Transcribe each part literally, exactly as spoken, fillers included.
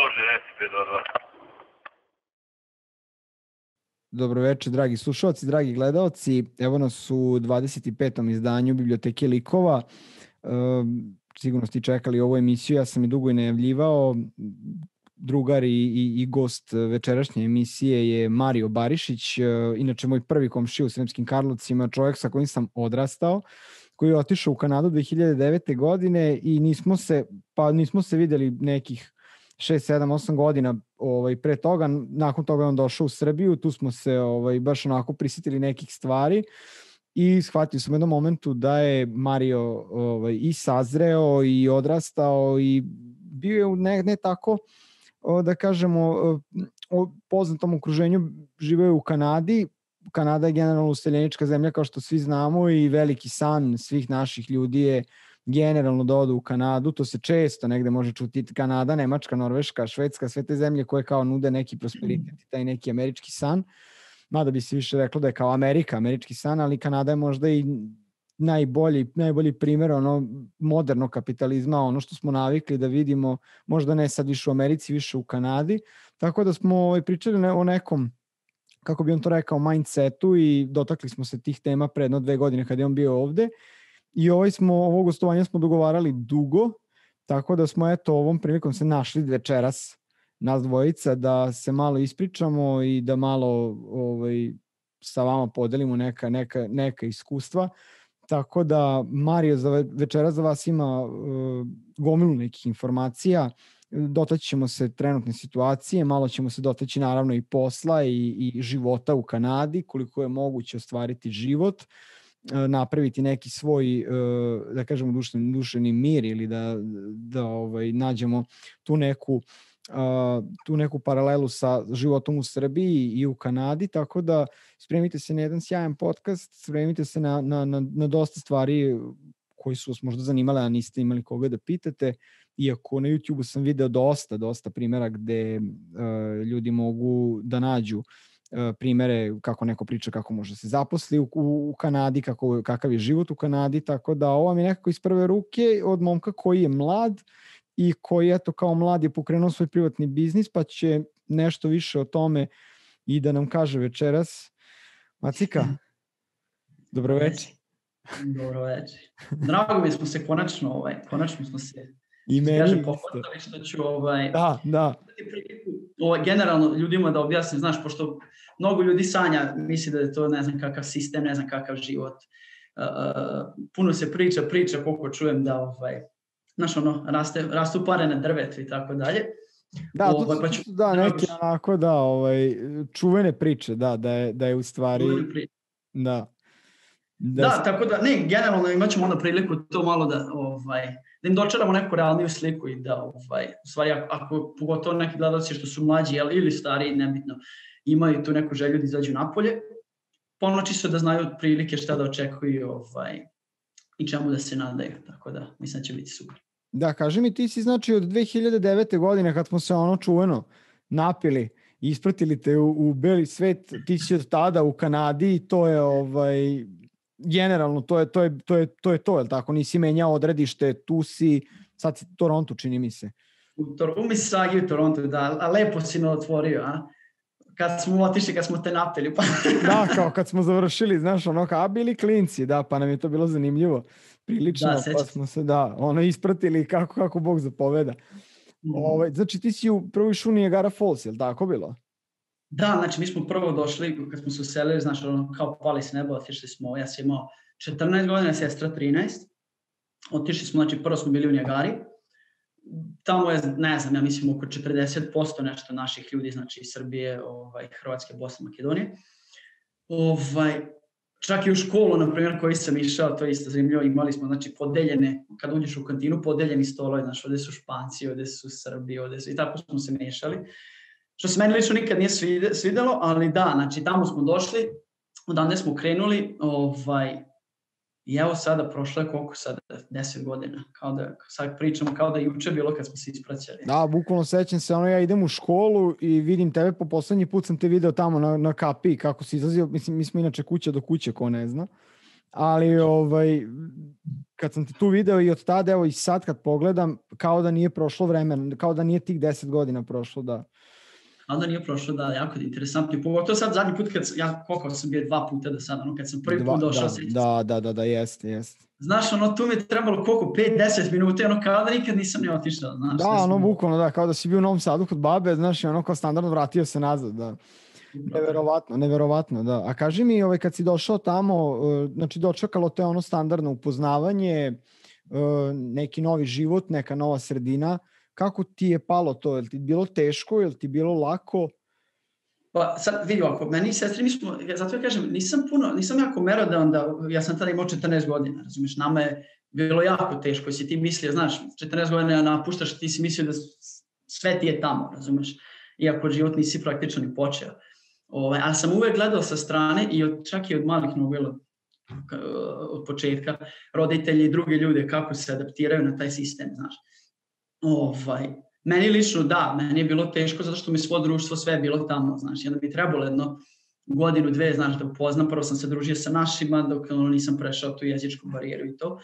može, reci pet dva dva. Dobro večer, dragi slušalci, dragi gledalci. Evo nas u dvadeset petom izdanju Biblioteke likova. E, sigurno ste čekali ovu emisiju, ja sam je dugo i najavljivao. Drugar i, i, i gost večerašnje emisije je Mario Barišić, e, inače moj prvi komšija u Sremskim Karlovcima, čovjek sa kojim sam odrastao, koji je otišao u Kanadu dve hiljade devete. godine i nismo se, pa nismo se videli nekih šest, sedam, osam godina ovaj, pre toga. Nakon toga je on došao u Srbiju, tu smo se ovaj, baš onako prisjetili nekih stvari i shvatio sam u jednom momentu da je Mario ovaj, i sazreo i odrastao i bio je u ne, ne tako, da kažemo, u poznatom okruženju, živeo je u Kanadi. Kanada je generalno useljenička zemlja, kao što svi znamo, i veliki san svih naših ljudi je generalno da odu u Kanadu. To se često negde može čuti. Kanada, Nemačka, Norveška, Švedska, sve te zemlje koje kao nude neki prosperitet i taj neki američki san. Mada bi se više reklo da je kao Amerika američki san, ali Kanada je možda i najbolji, najbolji primjer ono modernog kapitalizma, ono što smo navikli da vidimo, možda ne sad više u Americi, više u Kanadi. Tako da smo pričali o nekom, kako bi on to rekao, mindsetu i dotakli smo se tih tema pre jedno dve godine kad je on bio ovde. I ovaj smo, ovo gostovanje smo dogovarali dugo, tako da smo eto ovom prilikom se našli večeras, nas dvojica, da se malo ispričamo i da malo ovaj, sa vama podelimo neka, neka, neka iskustva. Tako da Mario za večeras za vas ima uh, gomilu nekih informacija. Dotaći ćemo se trenutne situacije, malo ćemo se dotaći naravno i posla i, i života u Kanadi, koliko je moguće ostvariti život, napraviti neki svoj, da kažemo, duševni, duševni mir ili da, da ovaj, nađemo tu neku, tu neku paralelu sa životom u Srbiji i u Kanadi, tako da spremite se na jedan sjajan podcast, spremite se na, na, na, na dosta stvari koji su vas možda zanimale, a niste imali koga da pitate, iako na YouTube-u sam video dosta, dosta primjera gde uh, ljudi mogu da nađu primere kako neko priča kako može se zaposli u, u Kanadi, kako, kakav je život u Kanadi, tako da ovo mi je nekako iz prve ruke od momka koji je mlad i koji eto kao mlad je pokrenuo svoj privatni biznis, pa će nešto više o tome i da nam kaže večeras. Macika, dobro večer. Dobro večer. Drago mi smo se konačno, ovaj, konačno smo se i meni isto. Što ću, ovaj, da, da. Ovaj, generalno ljudima da objasnim, znaš, pošto mnogo ljudi sanja, misli da je to ne znam kakav sistem, ne znam kakav život. Uh, puno se priča, priča koliko čujem da, ovaj, znaš, ono, raste, rastu pare na drvetu i tako dalje. Da, to ovaj, pa ću, da, neki onako, da, ovaj, čuvene priče, da, da je, da je u stvari, da. Da, da, tako da, ne, generalno imat ćemo onda priliku to malo da, ovaj, da im dočaramo neku realniju sliku i da, ovaj, u stvari, ako, ako pogotovo neki gledalci što su mlađi ili stariji, nebitno, imaju tu neku želju da izađu napolje, ponoći su da znaju prilike šta da očekuju ovaj, i čemu da se nadaju, tako da, mislim da će biti super. Da, kaži mi, ti si znači od dve hiljade devete. godine kad smo se ono čuveno napili, ispratili te u, u beli svet, ti si od tada u Kanadi i to je ovaj... generalno to je to je to je to je to, je tako? Nisi menjao odredište, tu si sad si Toronto, čini mi se. U Toronto, mi sagi u Toronto, da, a lepo si me otvorio, a? Kad smo otišli, kad smo te napili. Pa. Da, kao kad smo završili, znaš, ono, a bili klinci, da, pa nam je to bilo zanimljivo. Prilično, da, pa smo se, da, ono, ispratili kako, kako Bog zapoveda. Mm. Ovaj, znači, ti si u prvoj šuni Niagara Falls, je li tako bilo? Da, znači mi smo prvo došli, kad smo se uselili, znači ono, kao pali s neba, otišli smo, ja sam imao četrnaest godina, sestra trinaest, otišli smo, znači prvo smo bili u Niagari, tamo je, ne znam, ja mislim oko četrdeset posto nešto naših ljudi, znači iz Srbije, ovaj, Hrvatske, Bosne, Makedonije. Ovaj, čak i u školu, na primjer, koji sam išao, to je isto zanimljivo, imali smo, znači, podeljene, kad uđeš u kantinu, podeljeni stolovi, znači, ovde su Španci, ovde su Srbi, ovde su, i tako smo se mešali. Što se meni lično nikad nije svidelo, ali da, znači tamo smo došli, odande smo krenuli, ovaj, i evo sada prošlo je koliko sada, deset godina, kao da sad pričamo kao da juče bilo kad smo se ispraćali. Da, bukvalno sećam se, ono ja idem u školu i vidim tebe, po poslednji put sam te video tamo na, na kapiji, kako si izlazio, mislim, mi smo inače kuća do kuće, ko ne zna. ali ovaj, kad sam te tu video i od tada, evo i sad kad pogledam, kao da nije prošlo vremena, kao da nije tih deset godina prošlo, da. A da nije prošlo, da, jako interesantno. Pogotovo sad zadnji put, kad ja koliko sam bio dva puta do sada, ono, kad sam prvi put došao. Da, da, da, da, jeste, jeste. Znaš, ono, tu mi je trebalo koliko, pet do deset minuta, ono, kao da nikad nisam ni otišao, znaš. Da, ono, bukvalno, da, kao da si bio u Novom Sadu kod babe, znaš, ono, kao standardno vratio se nazad, da. Neverovatno, neverovatno, da. A kaži mi, ovaj, kad si došao tamo, znači dočekalo te ono standardno upoznavanje, neki novi život, neka nova sredina, kako ti je palo to? Je li ti bilo teško, je li ti bilo lako? Pa sad vidi ovako, meni i sestri, mi smo, zato ja kažem, nisam puno, nisam jako merodavan da, ja sam tada imao četrnaest godina, razumiješ, nama je bilo jako teško, si ti mislio, znaš, četrnaest godina napuštaš, ti si mislio da sve ti je tamo, razumiješ, iako život nisi praktično ni počeo. Ove, ali sam uvek gledao sa strane i od, čak i od malih novela, od početka, roditelji i druge ljude, kako se adaptiraju na taj sistem, znaš. Ovaj, meni lično da, meni je bilo teško zato što mi svo društvo sve je bilo tamo, znaš, i onda bi trebalo jedno godinu, dve, znaš, da upoznam, prvo sam se družio sa našima, dok ono, nisam prešao tu jezičku barijeru i to.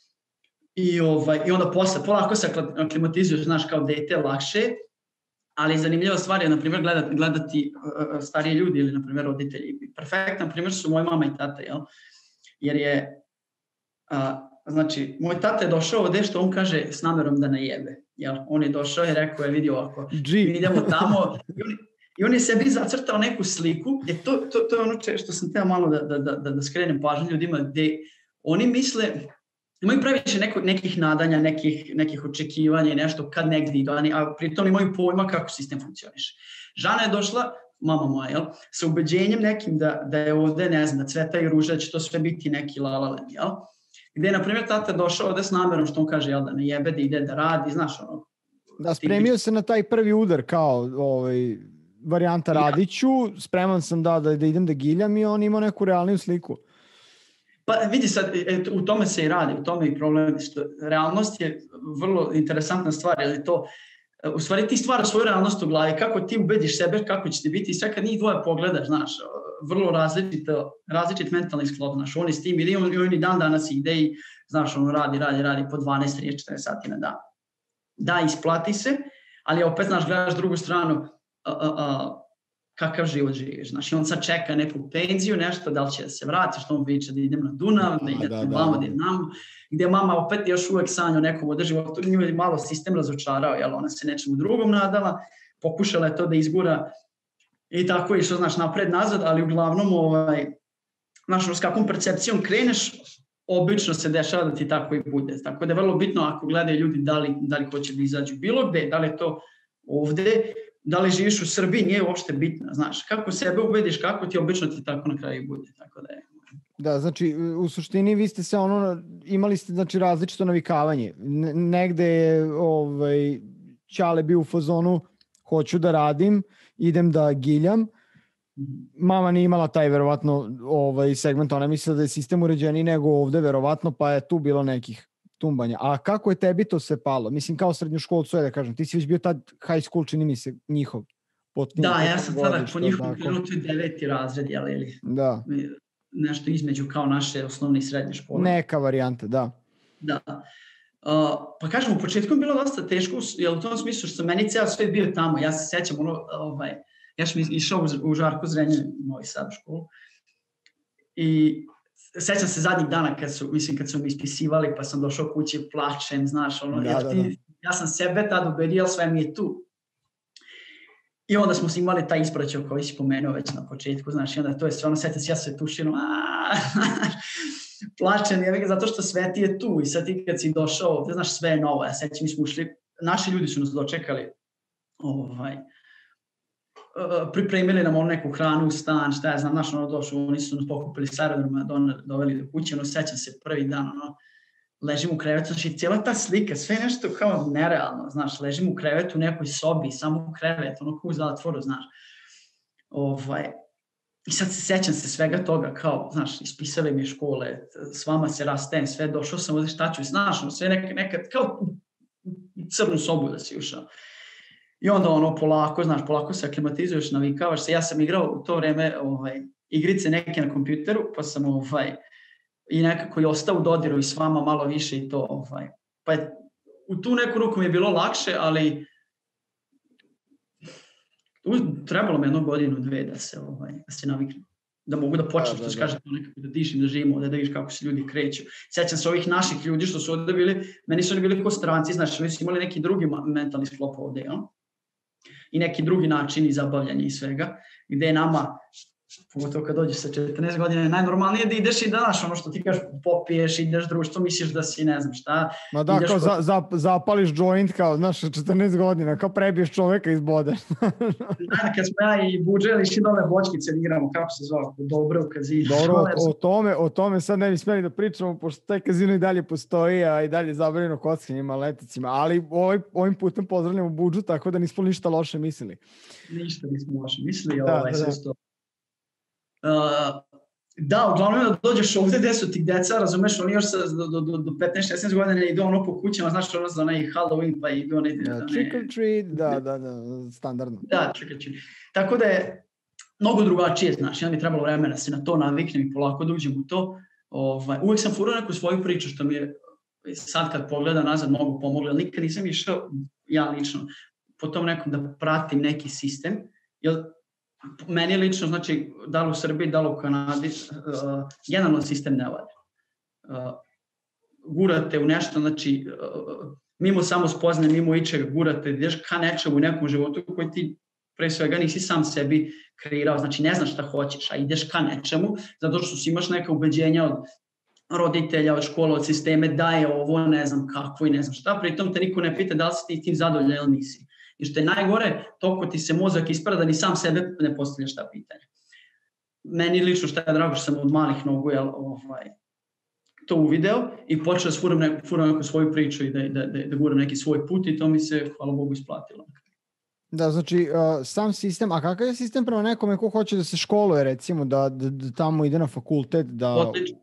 I, ovaj, i onda posle, polako se aklimatizuješ, znaš, kao dete, lakše, ali zanimljiva stvar je, na primjer, gledati, gledati uh, stariji ljudi ili, na primjer, roditelji. Perfektan primjer su moja mama i tata, jel? Jer je, uh, znači, moj tata je došao ovde što on kaže s namerom da ne jebe. Jel? On je došao i rekao je, vidi ovako, mi idemo tamo i on, i on je sebi zacrtao neku sliku, gde to, to, to je ono če, što sam teo malo da, da, da, da skrenem pažnju ljudima, gde oni misle, imaju previše neko, nekih nadanja, nekih, nekih očekivanja i nešto kad negdje idu, a pritom imaju pojma kako sistem funkcioniše. Žana je došla, mama moja, jel, sa ubeđenjem nekim da, da je ovde, ne znam, da cveta i ruža, da će to sve biti neki lalalem, jel? Gde je, na primjer, tata došao ovde s namerom, što on kaže, jel, da ne jebe, da ide da radi, znaš, ono. Da, spremio se na taj prvi udar, kao, ovaj, varijanta radiću, spreman sam da, da, da idem da giljam i on ima neku realniju sliku. Pa vidi sad, et, u tome se i radi, u tome i problem, što realnost je vrlo interesantna stvar, jer to, u stvari ti stvaraš svoju realnost u glavi, kako ti ubediš sebe, kako će ti biti, i sve kad njih dvoje pogledaš, znaš, vrlo različito, različit mentalni sklop, znaš, oni s tim ide i on, on i dan danas ide i, znaš, on radi, radi, radi po dvanaest, trideset, četrnaest sati na dan. Da, isplati se, ali opet, znaš, gledaš drugu stranu, a, a, a, kakav život živiš, znaš, i on sad čeka neku penziju, nešto, da li će da se vrati, što on viče da idem na Dunav, da idem na Vamo, da idem namo, gdje mama opet još uvek sanja o nekom održivom, nju je malo sistem razočarao, jel, ona se nečemu drugom nadala, pokušala je to da izgura i tako išlo, znaš, napred, nazad, ali uglavnom, ovaj, znaš, s kakvom percepcijom kreneš, obično se dešava da ti tako i bude, tako da je vrlo bitno ako gledaju ljudi da li, da li hoće da izađu bilo gde, da li je to ovde, da li živiš u Srbiji, nije uopšte bitno, znaš, kako sebe ubediš, kako ti obično ti tako na kraju bude, tako da je. Da, znači, u suštini vi ste se ono, imali ste, znači, različito navikavanje. Negde je, ovaj, Ćale bio u fazonu, hoću da radim, idem da giljam. Mama nije imala taj, verovatno, ovaj, segment, ona mislila da je sistem uređeniji nego ovde, verovatno, pa je tu bilo nekih tumbanja. A kako je tebi to sve palo? Mislim, kao srednjoškolcu je da kažem, ti si već bio tad high school, čini mi se, njihov. Da, ja sam tada po njihovom krenutu deveti razred, jel, ili da. Nešto između kao naše osnovne i srednje škole. Neka varijanta, da. Da. Uh, pa kažem, u početku je bilo dosta teško, jer u tom smislu što sam meni ceo svet bio tamo. Ja se sećam, ono, ovaj, ja sam išao u, u Žarko Zrenjanin, Novi Sad u školu, i sećam se zadnjih dana kad su, mislim, kad su mi ispisivali, pa sam došao kući, plačem, znaš, ono, da, jer ti, da, da. Ja sam sebe tad ubedio, sve mi je tu. I onda smo imali taj ispraćaj koji si pomenuo već na početku, znaš, i onda to je sve ono, sećam se, ja se tušim, plačem, je, zato što sve ti je tu i sad ti kad si došao ovde, znaš, sve je novo, ja sećam, mi smo ušli, naši ljudi su nas dočekali, ovaj, pripremili nam ono neku hranu u stan, šta ja znam, znaš, ono došlo, oni su nas pokupili s aerodroma, doveli do kuće, ono, sećam se prvi dan, ono, ležim u krevetu, znači cijela ta slika, sve nešto kao nerealno, znaš, ležim u krevetu u nekoj sobi, samo u krevetu, ono kao u zatvoru, znaš, ovaj, i sad se sećam se svega toga, kao, znaš, ispisali mi škole, s vama se rastajem, sve, došao sam ovdje, šta ću, znaš, ono, sve neka, neka, kao u crnu sobu da si ušao. I onda ono polako, znaš, polako se aklimatizuješ, navikavaš se. Ja sam igrao u to vreme ovaj, igrice neke na kompjuteru, pa sam ovaj, i nekako je ostao u dodiru i s vama malo više i to. Ovaj. Pa je, u tu neku ruku mi je bilo lakše, ali trebalo me jednu godinu, dve da se, ovaj, da se naviknem. Da mogu da počnem, što se kaže, nekako da dišim, da živimo, da, da vidiš kako se ljudi kreću. Sjećam se ovih naših ljudi što su ovdje bili, meni su oni bili ko stranci, znači oni su imali neki drugi mentalni sklop ovdje, jel? I neki drugi načini zabavljanja i svega, gde je nama, pogotovo kad dođeš sa četrnaest godina, najnormalnije da ideš i da daš ono što ti kažeš, popiješ, ideš društvo, misliš da si ne znam šta. Ma da, kao za, za, zapališ joint, kao, znaš, četrnaest godina, kao prebiješ čoveka iz bode. Da, kad smo ja i buđeli šidove bočkice igramo, kako se zove, dobro u kazinu. Dobro, o, o, tome, o tome sad ne bi smeli da pričamo, pošto taj kazino i dalje postoji, a i dalje zabranjeno kockanjima, leticima, ali ovaj, ovim putem pozdravljamo Budžu, tako da nismo ništa loše mislili. Ništa nismo loše mislili, da, ovaj, da, sve da. sto. Uh, da, uglavnom da dođeš ovdje gde su ti deca, razumeš, oni još sa, do, do, do petnaest šesnaest godina idu ono po kućama, znaš ono za onaj Halloween, pa idu onaj... Ja, trick or treat, da, da, da, standardno. Da, trick or treat. Tako da je mnogo drugačije, znaš, ja mi trebalo vremena se na to naviknem i polako da uđem u to. Ovaj, uvek sam furao neku svoju priču, što mi je sad kad pogledam nazad mnogo pomoglo, ali nikad nisam išao, ja lično, po tom nekom da pratim neki sistem, jer meni lično, znači, da li u Srbiji, da li u Kanadi, uh, generalno sistem ne valja. Uh, gurate u nešto, znači, uh, mimo samo spoznaje, mimo ičega gurate, ideš ka nečemu u nekom životu koji ti pre svega nisi sam sebi kreirao, znači ne znaš šta hoćeš, a ideš ka nečemu, zato što si imaš neka ubeđenja od roditelja, od škola, od sisteme, da je ovo, ne znam kako i ne znam šta, pritom te niko ne pita da li si ti tim zadovoljan ili nisi. I što je najgore, toliko ti se mozak ispara da ni sam sebe ne postavljaš ta pitanja. Meni lično šta je drago što sam od malih nogu jel, ovaj, to uvideo i počeo da sfuram neku, furam neku svoju priču i da, da, da, da guram neki svoj put i to mi se, hvala Bogu, isplatilo. Da, znači, uh, sam sistem, a kakav je sistem prema nekome ko hoće da se školuje, recimo, da, da, da tamo ide na fakultet, da... Odlično.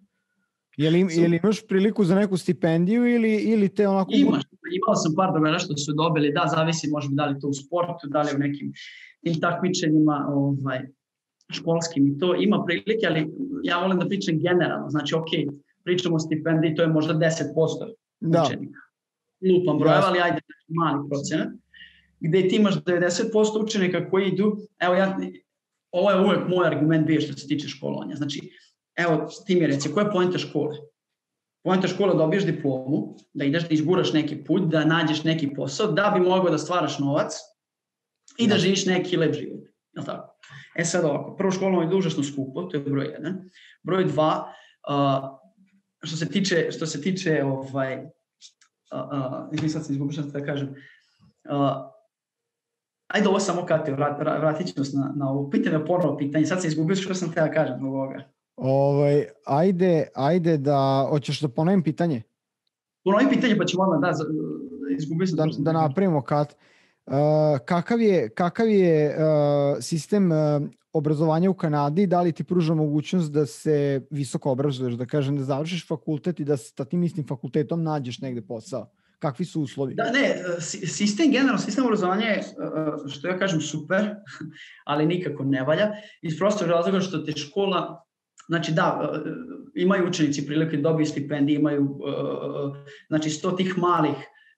Je li, je li imaš priliku za neku stipendiju ili, ili te onako... Imaš, imao sam par drugara što su dobili, da, zavisi možda da li to u sportu, da li u nekim tim takmičenjima ovaj, školskim i to ima prilike, ali ja volim da pričam generalno, znači ok, pričamo o stipendiji, to je možda deset posto učenika. Lupam brojeva, ali ajde mali procenat, gde ti imaš devedeset posto učenika koji idu, evo ja, ovo je uvek moj argument bio što se tiče školovanja, znači evo, ti mi reci, koja je poenta škole? Poenta škole dobiješ diplomu, da ideš da izguraš neki put, da nađeš neki posao, da bi mogao da stvaraš novac i da živiš neki lep život. Jel' tako? E sad ovako, prvo školovanje je užasno skupo, to je broj jedan. Broj dva, uh, što se tiče, što se tiče, ovaj, uh, uh, sad sam izgubio što da kažem, uh, ajde ovo samo kad te vrat, vratit ćemo se na, na ovo pitanje, ponovo pitanje, sad sam izgubio što sam te da kažem zbog ovoga. Ovaj, ajde, ajde da, hoćeš da ponovim pitanje? Ponovim pitanje pa ćemo odmah, da, izgubio sam. Da, da napravimo kad. Uh, kakav je, kakav je uh, sistem uh, obrazovanja u Kanadi, da li ti pruža mogućnost da se visoko obrazuješ, da kažem, da završiš fakultet i da sa tim istim fakultetom nađeš negde posao? Kakvi su uslovi? Da, ne, sistem, generalno, sistem obrazovanja je, što ja kažem, super, ali nikako ne valja, iz prostog razloga što te škola, znači da, imaju učenici prilike da dobiju stipendije, imaju znači sto tih malih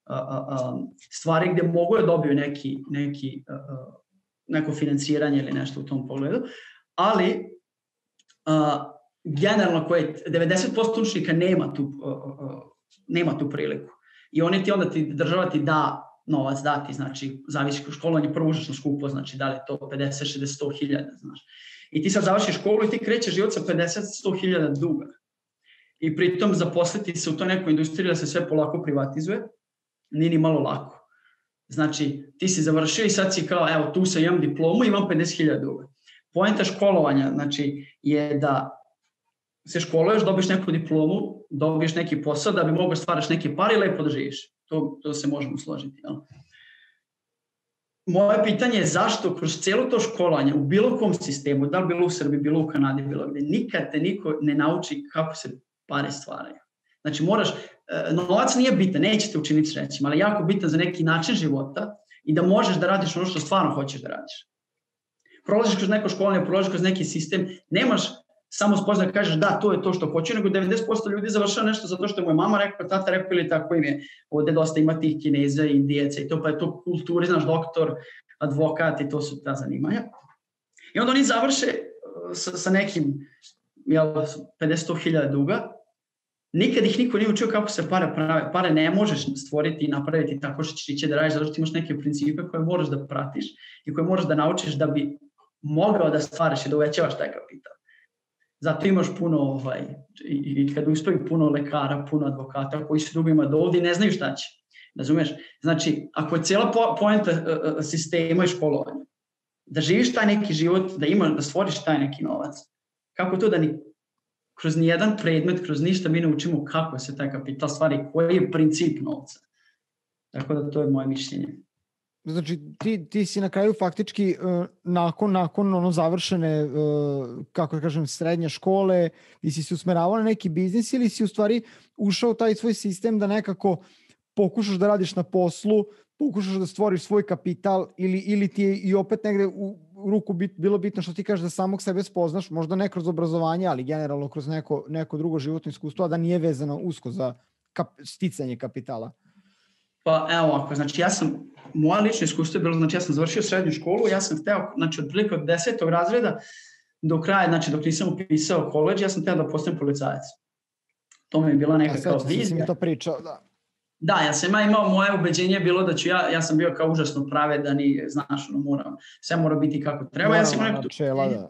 stvari gde mogu da dobiju neki, neki, neko financiranje ili nešto u tom pogledu, ali generalno koje devedeset posto učenika nema tu, nema tu priliku. I oni ti onda ti država ti da novac dati, znači zavisi školovanje prvo užasno skupo, znači da li to pedeset, šezdeset, sto hiljada, znaš. I ti sad završiš školu i ti krećeš život sa pedeset, sto hiljada duga. I pritom zaposliti se u toj nekoj industriji da se sve polako privatizuje, nije ni malo lako. Znači, ti si završio i sad si kao, evo, tu sam imam diplomu i imam pedeset hiljada duga. Poenta školovanja, znači, je da se školuješ, dobiješ neku diplomu, dobiješ neki posao da bi mogao stvaraš neke pare i lepo da živiš. To, to se možemo složiti. Jel? Moje pitanje je zašto kroz cijelo to školovanje u bilo kom sistemu, da li bilo u Srbiji, bilo u Kanadi, bilo gde, nikad te niko ne nauči kako se pare stvaraju. Znači moraš, novac nije bitan, neće te učiniti srećima, ali jako bitan za neki način života i da možeš da radiš ono što stvarno hoćeš da radiš. Prolaziš kroz neko školovanje, prolaziš kroz neki sistem, nemaš samo spoznaš da kažeš da, to je to što hoću, nego devedeset posto ljudi završava nešto zato što mu je mama rekla, tata rekao ili tako im je. Ovde dosta ima tih Kineza, Indijeca i to, pa je to kulturi, znaš, doktor, advokat i to su ta zanimanja. I onda oni završe sa, sa nekim jel, pedeset hiljada duga. Nikad ih niko nije učio kako se pare prave. Pare ne možeš stvoriti i napraviti tako što ćeš ići da radiš, zato što imaš neke principe koje moraš da pratiš i koje moraš da naučiš da bi mogao da stvaraš i da uvećavaš taj kapital. Zato imaš puno, ovaj, i, i kad uspeju puno lekara, puno advokata koji su dugima do ovdje i ne znaju šta će. Razumeš? Znači, ako je cijela po, poenta uh, sistema i školovanja, da živiš taj neki život, da imaš, da stvoriš taj neki novac, kako to da ni kroz nijedan predmet, kroz ništa mi ne učimo kako se taj kapital stvari, koji je princip novca. Tako da to je moje mišljenje. Znači, ti, ti si na kraju faktički uh, nakon, nakon ono završene, uh, kako da kažem, srednje škole, ti si se usmeravao na neki biznis ili si u stvari ušao u taj svoj sistem da nekako pokušaš da radiš na poslu, pokušaš da stvoriš svoj kapital ili, ili ti je i opet negde u, u ruku bit, bilo bitno što ti kažeš da samog sebe spoznaš, možda ne kroz obrazovanje, ali generalno kroz neko, neko drugo životno iskustvo, a da nije vezano usko za kap, sticanje kapitala? Pa evo ovako, znači ja sam, moja lična iskustvo je bilo, znači ja sam završio srednju školu, ja sam hteo, znači otprilike od desetog razreda do kraja, znači dok nisam upisao koleđ, ja sam hteo da postanem policajac. To mi je bila neka kao vizija. Ja sam mi to pričao, da. Da, ja sam imao, moje ubeđenje bilo da ću ja, ja sam bio kao užasno pravedan i znaš, ono, moram, sve mora biti kako treba. Moram, ja sam imao načela, da.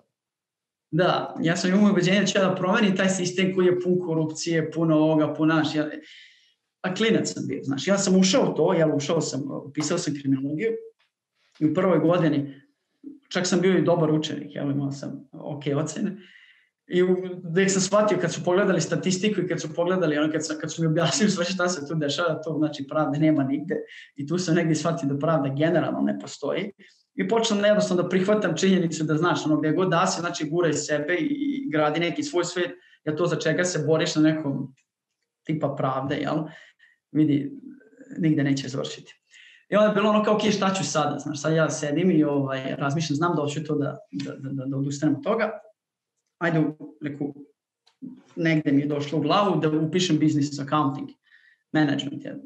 Da, ja sam imao ubeđenje da ću ja da promenim taj sistem koji je pun korupcije, puno ovoga, pun naš. Ja, a klinac sam bio, znaš, ja sam ušao u to, ja ušao sam, upisao sam kriminologiju i u prvoj godini, čak sam bio i dobar učenik, ja imao sam ok ocene. I uvijek sam shvatio kad su pogledali statistiku i kad su pogledali, ono, kad, sam, kad su mi objasnili sve šta se tu dešava, to znači pravde nema nigde. I tu sam negdje shvatio da pravda generalno ne postoji. I počnem jednostavno da prihvatam činjenicu da znaš, ono, gdje god da se, znači guraj sebe i, i gradi neki svoj svet, ja to za čega se boriš na nekom tipa pravde, jel? Vidi, nigde neće završiti. I onda je bilo ono kao, ok, šta ću sada, znaš, sad ja sedim i ovaj, razmišljam, znam da hoću to da, da, da, da odustanem od toga. Ajde, reku, negde mi je došlo u glavu da upišem business accounting, management. Je.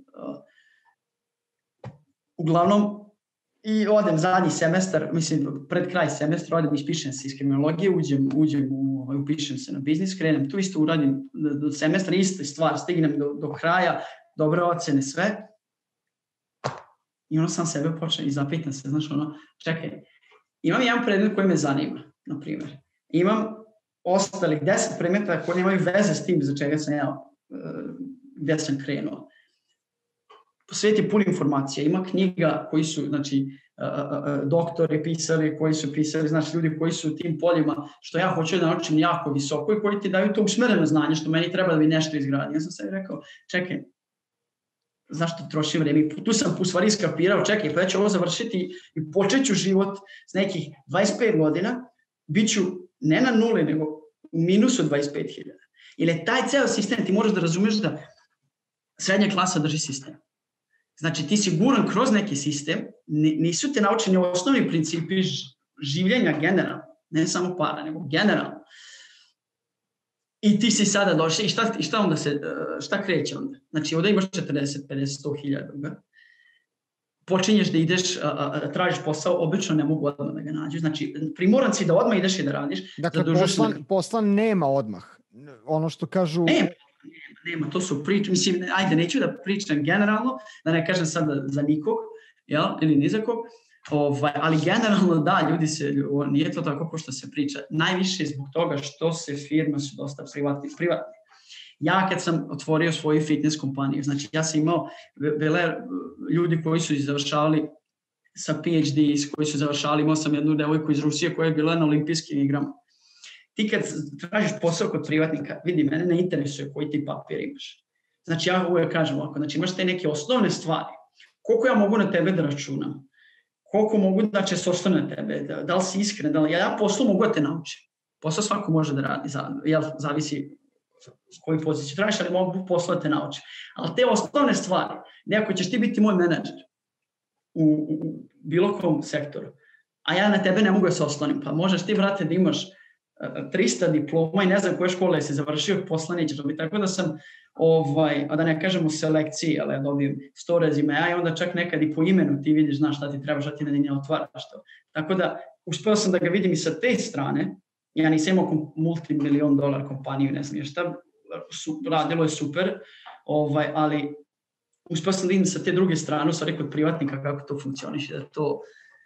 Uglavnom, i odem zadnji semestar, mislim, pred kraj semestra, odem ispišem se iz kriminologije, uđem, uđem u, upišem se na biznis, krenem, tu isto uradim do semestra, ista stvar, stignem do, do kraja, dobre ocene, sve. I ono sam sebe počnem i zapitam se, znaš, ono, čekaj, imam jedan predmet koji me zanima, na primjer. Imam ostalih deset predmeta koji nemaju veze s tim za čega sam ja, gdje sam krenuo. Svijet je pun informacija, ima knjiga koji su, znači, doktori pisali, koji su pisali, znači, ljudi koji su u tim poljima, što ja hoću da naučim jako visoko i koji ti daju to usmereno znanje, što meni treba da bi nešto izgradio. Ja sam se rekao, čekaj, zašto trošim vreme? Tu sam u stvari iskapirao, čekaj, pa ja ću ovo završiti i počet ću život s nekih dvadeset pet godina, bit ću ne na nuli, nego u minusu dvadeset pet hiljada. Ili taj ceo sistem, ti moraš da razumeš da srednja klasa drži sistem. Znači, ti si guran kroz neki sistem, nisu te naučeni osnovni principi življenja generalno, ne samo para, nego generalno. I ti si sada došli, i šta, i šta onda se, šta kreće onda? Znači, ovdje imaš četrdeset, pedeset, sto hiljada. Počinješ da ideš, a, a, tražiš posao, obično ne mogu odmah da ga nađu. Znači, primoran si da odmah ideš i da radiš. Dakle, poslan, na... poslan nema odmah. Ono što kažu... Nema, nema, nema. To su priče. Mislim, ajde, neću da pričam generalno, da ne kažem sad za nikog, jel, ili ni za kog. Ovaj, ali generalno da, ljudi se, nije to tako ko što se priča. Najviše zbog toga što se firme su dosta privatni. privatni. Ja kad sam otvorio svoju fitness kompaniju, znači ja sam imao vele ljudi koji su završavali sa P H D, koji su završavali, imao sam jednu devojku iz Rusije koja je bila na olimpijskim igrama. Ti kad tražiš posao kod privatnika, vidi, mene ne interesuje koji ti papir imaš. Znači ja uvijek kažem ovako, znači imaš te neke osnovne stvari, koliko ja mogu na tebe da računam, koliko mogu da će se ostane na tebe, da, da li si iskren, da li ja poslu mogu da te naučim. Posao svako može da radi, jel, zavisi s koju poziciju tražiš, ali mogu posla da te naučim. Ali te osnovne stvari, nekako ćeš ti biti moj menadžer u, u, u bilo kom sektoru, a ja na tebe ne mogu da se oslonim, pa možeš ti, brate, da imaš trista diploma i ne znam koje škole si završio, posle nećeš dobiti. Tako da sam, ovaj, a da ne kažem u selekciji, ali ja dobijem sto rezimea i onda čak nekad i po imenu ti vidiš, znaš šta ti treba, šta ti ne otvaraš to. Tako da uspeo sam da ga vidim i sa te strane. Ja nisam imao multimilion dolar kompaniju, ne znam šta, su, radilo je super, ovaj, ali uspeo sam da vidim sa te druge strane, u stvari kod privatnika kako to funkcioniše, da to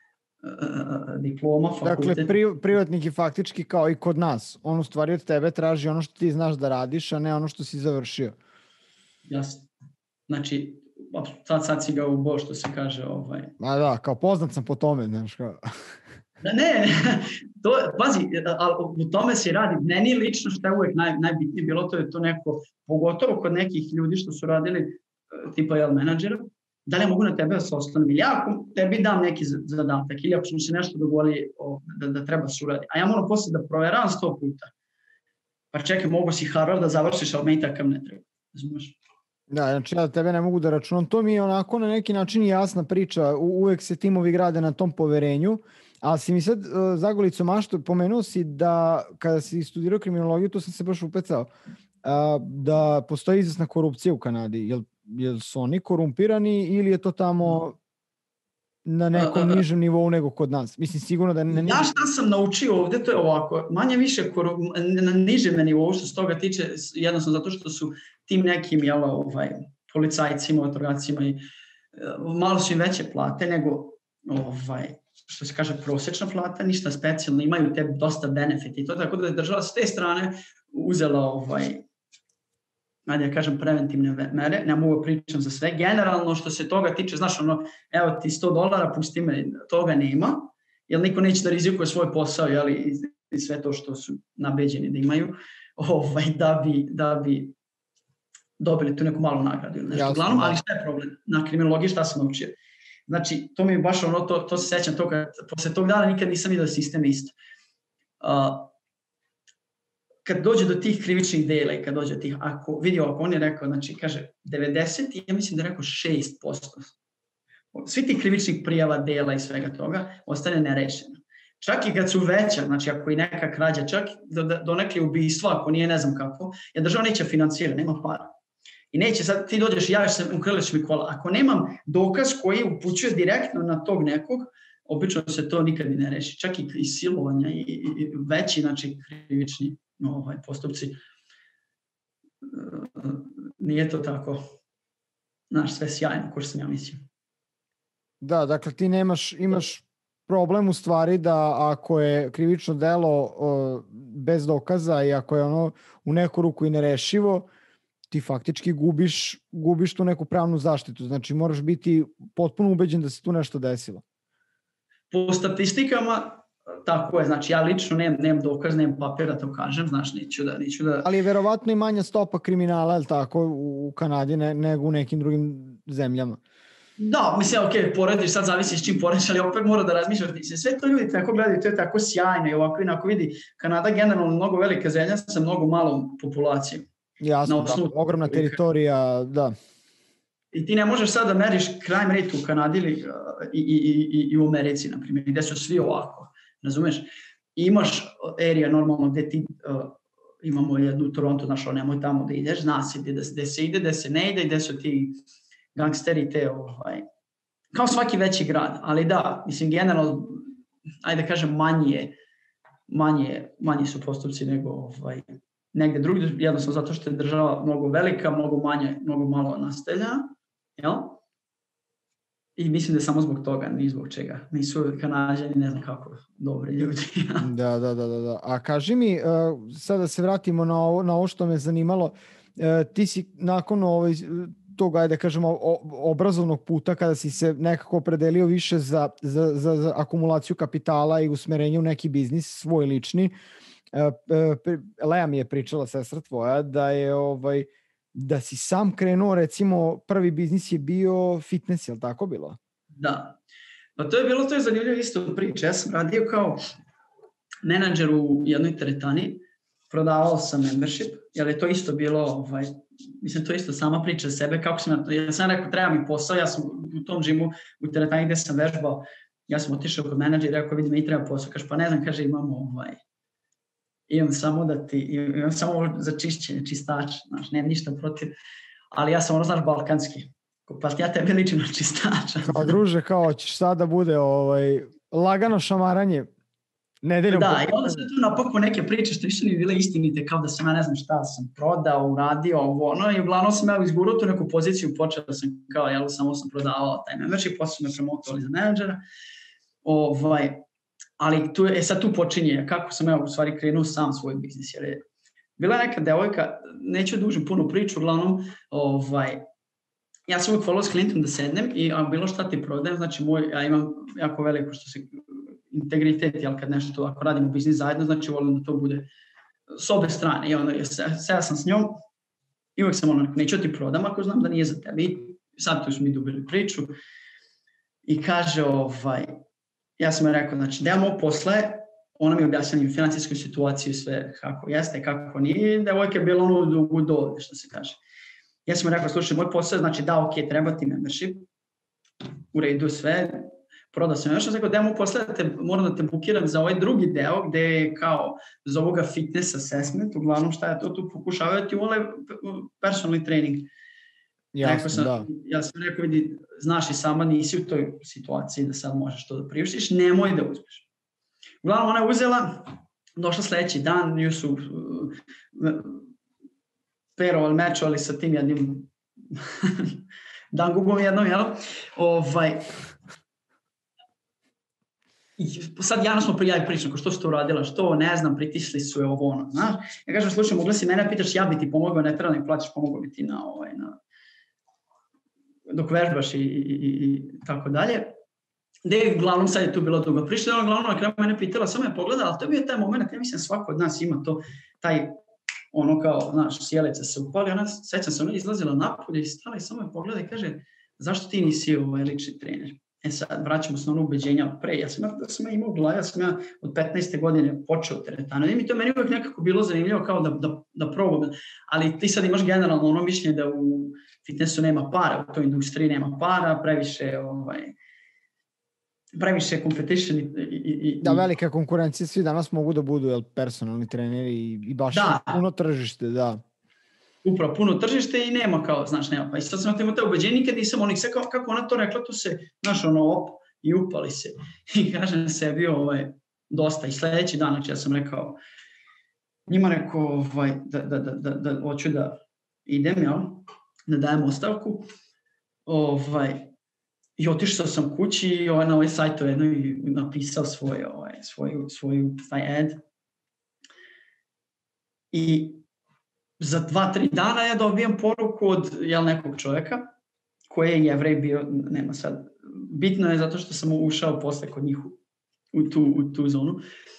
uh, diploma, fakultet. Dakle, pri, privatnik je faktički kao i kod nas. On u stvari od tebe traži ono što ti znaš da radiš, a ne ono što si završio. Jasno. Znači, sad, sad si ga ubo, što se kaže. Ovaj. Ma da, kao poznat sam po tome, znaš kao... Ne, to, pazi, u tome se radi. Meni lično što je uvek naj, najbitnije bilo, to je to neko, pogotovo kod nekih ljudi što su radili tipa jel menadžera, da li mogu na tebe da se ostanem, ili ja ako tebi dam neki zadatak, ili ako se nešto dogodi da, da treba se uradi, a ja moram posle da proveravam sto puta, pa čekaj, mogu si Harvard da završiš, ali meni takav ne treba, znaš. Da, znači ja tebe ne mogu da računam, to mi je onako na neki način jasna priča, U, uvek se timovi grade na tom poverenju, ali si mi sad uh, Zagolico mašto pomenuo si da kada si studirao kriminologiju, to sam se baš upecao, uh, da postoji izvesna korupcija u Kanadi, jel Jel su oni korumpirani ili je to tamo na nekom nižem nivou nego kod nas? Mislim, sigurno da... Ne, ne... Ja šta sam naučio ovde, to je ovako, manje više koru... na nižem nivou što se toga tiče, jednostavno zato što su tim nekim jel, ovaj, policajcima, vatrogascima i malo su im veće plate nego ovaj, što se kaže prosječna plata, ništa specijalno, imaju te dosta benefiti i to, tako da je država s te strane uzela ovaj, ajde ja kažem preventivne mere, ne mogu pričam za sve, generalno što se toga tiče, znaš ono, evo ti sto dolara, pusti me, toga nema, jer niko neće da rizikuje svoj posao, jeli, i, i sve to što su nabeđeni da imaju, ovaj, da, bi, da bi dobili tu neku malu nagradu ili nešto. Uglavnom, ali šta je problem? Na kriminologiji šta sam naučio? Znači, to mi je baš ono, to, to se sećam toga, posle tog dana nikad nisam vidio sistem isto. Uh, kad dođe do tih krivičnih dela i kad dođe do tih, ako vidio, ako on je rekao, znači, kaže, devedeset, ja mislim da je rekao šest posto. Svi tih krivičnih prijava, dela i svega toga ostane nerešeno. Čak i kad su veća, znači ako i neka krađa, čak do, do neke ubistva, ako nije ne znam kako, jer država neće financirati, nema para. I neće sad, ti dođeš i javiš se, ukrliš mi kola. Ako nemam dokaz koji upućuje direktno na tog nekog, obično se to nikad ne reši. Čak i, i silovanja i, i, i veći, znači, krivični ovaj, postupci. Nije to tako, znaš, sve sjajno, ko što sam ja mislim. Da, dakle ti nemaš, imaš problem u stvari da ako je krivično delo uh, bez dokaza i ako je ono u neku ruku i nerešivo, ti faktički gubiš, gubiš tu neku pravnu zaštitu. Znači moraš biti potpuno ubeđen da se tu nešto desilo. Po statistikama tako je, znači ja lično nemam, nemam dokaz, nemam papir da to kažem, znaš, neću da... Neću da... Ali je verovatno i manja stopa kriminala, ali tako, u Kanadi ne, nego u nekim drugim zemljama. Da, mislim, ok, porediš, sad zavisi s čim porediš, ali opet mora da razmišljaš, sve to ljudi tako gledaju, to je tako sjajno i ovako, inako vidi, Kanada generalno mnogo velika zemlja sa mnogo malom populacijom. Jasno, osnovu, da, ogromna teritorija, da. I ti ne možeš sad da meriš crime rate u Kanadi ili, i, i, i, i u Americi, na primjer, gde su svi ovako, razumeš? I imaš area normalno gde ti, uh, imamo jednu u Toronto, znaš, nemoj tamo da ideš, zna se gde, gde se ide, gde se ne ide, gde su ti gangsteri te, ovaj, kao svaki veći grad, ali da, mislim, generalno, ajde da kažem, manje, manje, manje su postupci nego ovaj, negde drugdje, jednostavno zato što je država mnogo velika, mnogo manje, mnogo malo naselja, jel? I mislim da je samo zbog toga, ni zbog čega. Nisu Kanađani, ne znam kako, dobri ljudi. Da, da, da, da. A kaži mi, uh, sad da se vratimo na ovo, na ovo što me zanimalo, uh, ti si nakon ovaj, toga, ajde da kažemo, obrazovnog puta, kada si se nekako opredelio više za, za, za, za akumulaciju kapitala i usmerenje u neki biznis, svoj lični, Lea mi je pričala, sestra tvoja, da je ovaj, da si sam krenuo, recimo, prvi biznis je bio fitness, je li tako bilo? Da. Pa to je bilo, to je zanimljivo isto priča. Ja sam radio kao menadžer u jednoj teretani, prodavao sam membership, jer je to isto bilo, ovaj, mislim, to isto sama priča za sebe, kako sam, ja sam rekao, treba mi posao, ja sam u tom džimu, u teretani gde sam vežbao, ja sam otišao kod menadžera i rekao, vidi, mi treba posao, kaže, pa ne znam, kaže, imamo ovaj, imam samo da ti, imam samo za čišćenje, čistač, znaš, nemam ništa protiv, ali ja sam ono, znaš, balkanski. Pa ja tebe ličim na čistača. Kao druže, kao ćeš sad da bude ovaj, lagano šamaranje. Nedeljom da, i onda se tu napako neke priče što više nije bile istinite, kao da sam ja ne znam šta sam prodao, uradio, ovo, ono, i uglavnom sam ja izgurao tu neku poziciju, počeo sam kao, jel, samo sam prodavao taj membership, posle su me promotovali za menadžera, ovaj, ali tu, e, sad tu počinje, kako sam ja u stvari krenuo sam svoj biznis, jer je bila neka devojka, neću da užim puno priču, uglavnom, ovaj, ja sam uvijek volao s klijentom da sednem i a bilo šta ti prodajem, znači moj, ja imam jako veliko što se integritet, jel, kad nešto, ako radimo biznis zajedno, znači volim da to bude s obe strane. I onda sada sam s njom i uvijek sam ono, neću ti prodam ako znam da nije za tebe. I sad tu smo mi dobili priču i kaže, ovaj, ja sam joj rekao, znači, dajmo posle, ona mi objasnila i financijsku situaciju, sve kako jeste, kako nije, i devojka je bila ono dugu dole, što se kaže. Ja sam joj rekao, slušaj, moj posao, znači da, ok, treba ti membership, u redu sve, prodao sam još, rekao, dajmo posle da te, moram da te bukiram za ovaj drugi deo, gde je kao zovu ga fitness assessment, uglavnom šta je to, tu pokušavaju ti uvole personalni trening. Jasno, sam, da. Ja sam rekao, vidi, znaš i sama nisi u toj situaciji da sad možeš to da priuštiš, nemoj da uzmeš. Uglavnom, ona je uzela, došla sledeći dan, nju su perovali, mečovali sa tim jednim dangugom jednom, jel? Ovaj, i sad javno smo prijavili priču, što si to uradila, što, ne znam, pritisli su je ovo ono, znaš? Ja kažem, slušaj, mogla si mene pitaš, ja bi ti pomogao, ne treba da mi plaćaš, pomogao bi ti na, ovaj, na, dok vežbaš i, i, i tako dalje. Gde, uglavnom, sad je tu bilo dugo priča, ona uglavnom na kraju mene pitala, samo je pogledala, ali to je bio taj moment, ja mislim, svako od nas ima to, taj, ono kao, znaš, sjelica se upali, ona, sećam se, ona izlazila napolje i stala i samo je pogleda i kaže, zašto ti nisi ovaj lični trener? E sad, vraćamo se na ono ubeđenja od pre. Ja sam, ja sam imao glavu, ja sam ja od petnaeste godine počeo teretanu. I mi to meni uvijek nekako bilo zanimljivo kao da, da, da probam. Ali ti sad imaš generalno ono mišljenje da u fitnessu nema para, u toj industriji nema para, previše, ovaj, previše competition. I, i, i, da, velika konkurencija, svi danas mogu da budu jel, personalni treneri i, i baš da. Puno tržište, da. Upravo, puno tržište i nema kao, znaš, nema. Pa i sad sam imao te ubeđenje, nikad nisam onih sve, kao, kako ona to rekla, to se, znaš, ono, op, i upali se. I kažem sebi, ovaj, dosta. I sledeći dan, znači, ja sam rekao, njima rekao, ovaj, da, da, da, da, da hoću da idem, jel, da dajem ostavku, ovaj, i otišao sam kući i ovaj, na ovaj sajtu jedno i napisao svoj, ovaj, svoju, svoju, taj ad. I za dva, tri dana ja dobijem poruku od jel, nekog čovjeka koji je Jevrej bio, nema sad, bitno je zato što sam ušao posle kod njih u tu, u tu zonu.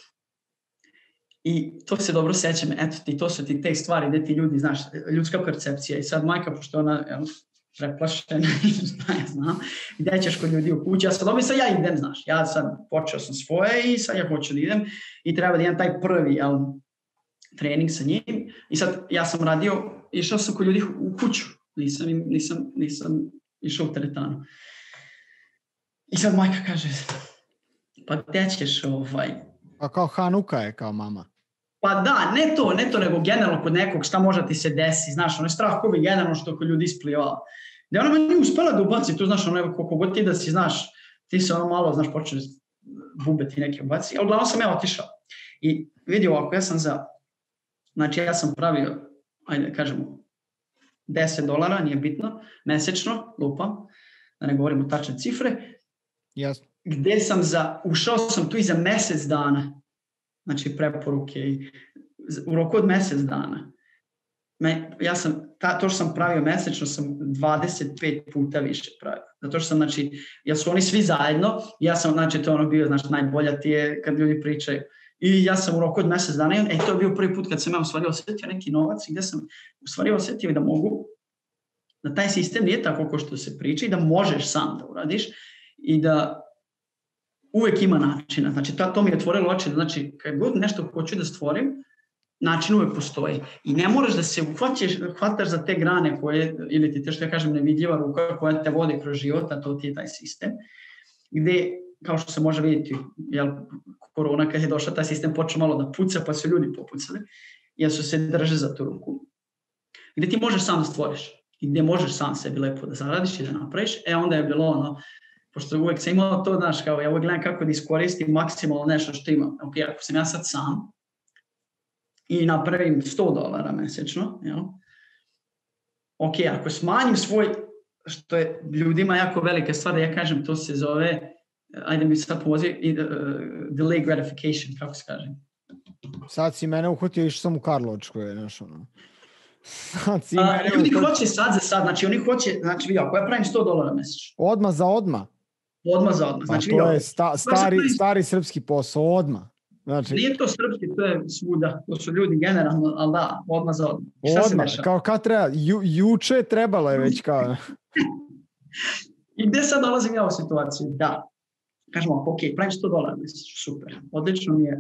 I to se dobro sećam, eto ti, to su ti te stvari gde ti ljudi, znaš, ljudska percepcija. I sad majka, pošto ona jel, preplašena, šta ja znam, gde ćeš kod ljudi u kući, ja sad sad ja idem, znaš, ja sad počeo sam svoje i sad ja hoću da idem i treba da imam taj prvi, jel, trening sa njim i sad ja sam radio, išao sam kod ljudi u kuću, nisam, nisam, nisam išao u teretanu. I sad majka kaže, pa gde ćeš ovaj... Pa kao Hanuka je kao mama. Pa da, ne to, ne to, nego generalno kod nekog šta može ti se desi, znaš, ono je strahovi generalno što kod ljudi isplivao. Da ona meni uspela da ubaci, tu znaš, ono je koliko god ti da si, znaš, ti se ono malo, znaš, počeš bubeti neke ubaci, ali uglavnom sam ja otišao. I vidi ovako, ja sam za, znači ja sam pravio, ajde kažemo, deset dolara, nije bitno, mesečno, lupam, da ne govorimo tačne cifre, Jasno. Gde sam za, ušao sam tu i za mesec dana, znači preporuke i u roku od mesec dana. Me, ja sam, ta, to što sam pravio mesečno sam dvadeset pet puta više pravio. Zato što sam, znači, ja su oni svi zajedno, ja sam, znači, to ono bio, znači, najbolja ti je kad ljudi pričaju. I ja sam u roku od mesec dana, e, to je bio prvi put kad sam ja u stvari osetio neki novac i gde sam u stvari osetio da mogu, da taj sistem nije tako kao što se priča i da možeš sam da uradiš i da uvek ima načina. Znači, to, to mi je otvorilo oči. Znači, kad god nešto hoću da stvorim, način uvek postoji. I ne moraš da se uhvaćeš, hvataš za te grane koje, ili ti te što ja kažem, nevidljiva ruka koja te vodi kroz život, a to ti je taj sistem, gde, kao što se može vidjeti, jel, korona, kad je došla, taj sistem počeo malo da puca, pa su ljudi popucali, jer su se drže za tu ruku. Gde ti možeš sam da stvoriš i gde možeš sam sebi lepo da zaradiš i da napraviš, e onda je bilo ono, pošto uvek sam imao to, znaš, kao ja uvek gledam kako da iskoristim maksimalno nešto što imam. Ok, ako sam ja sad sam i napravim sto dolara mesečno, jel? Ok, ako smanjim svoj, što je ljudima jako velika stvar, da ja kažem, to se zove, ajde mi sad pomozi, uh, delay gratification, kako se kaže? Sad si mene uhvatio, išao sam u Karlovačku, je, znaš, ono. Sad si mene uh, ljudi uhvatio... hoće sad za sad, znači oni hoće, znači vidio, ako ja pravim sto dolara mesečno. Odmah za odmah? Odmah za odmah, znači vidio. To je sta, stari, stari srpski posao, odmah. Znači... Nije to srpski, to je svuda, to su ljudi generalno, ali da, odmah za odmah. Šta odmah, kao kad treba, Ju, juče trebalo je već kao... I gde sad dolazim ja u situaciju? Da, kažemo, ok, pravim sto dolara, super, odlično mi je.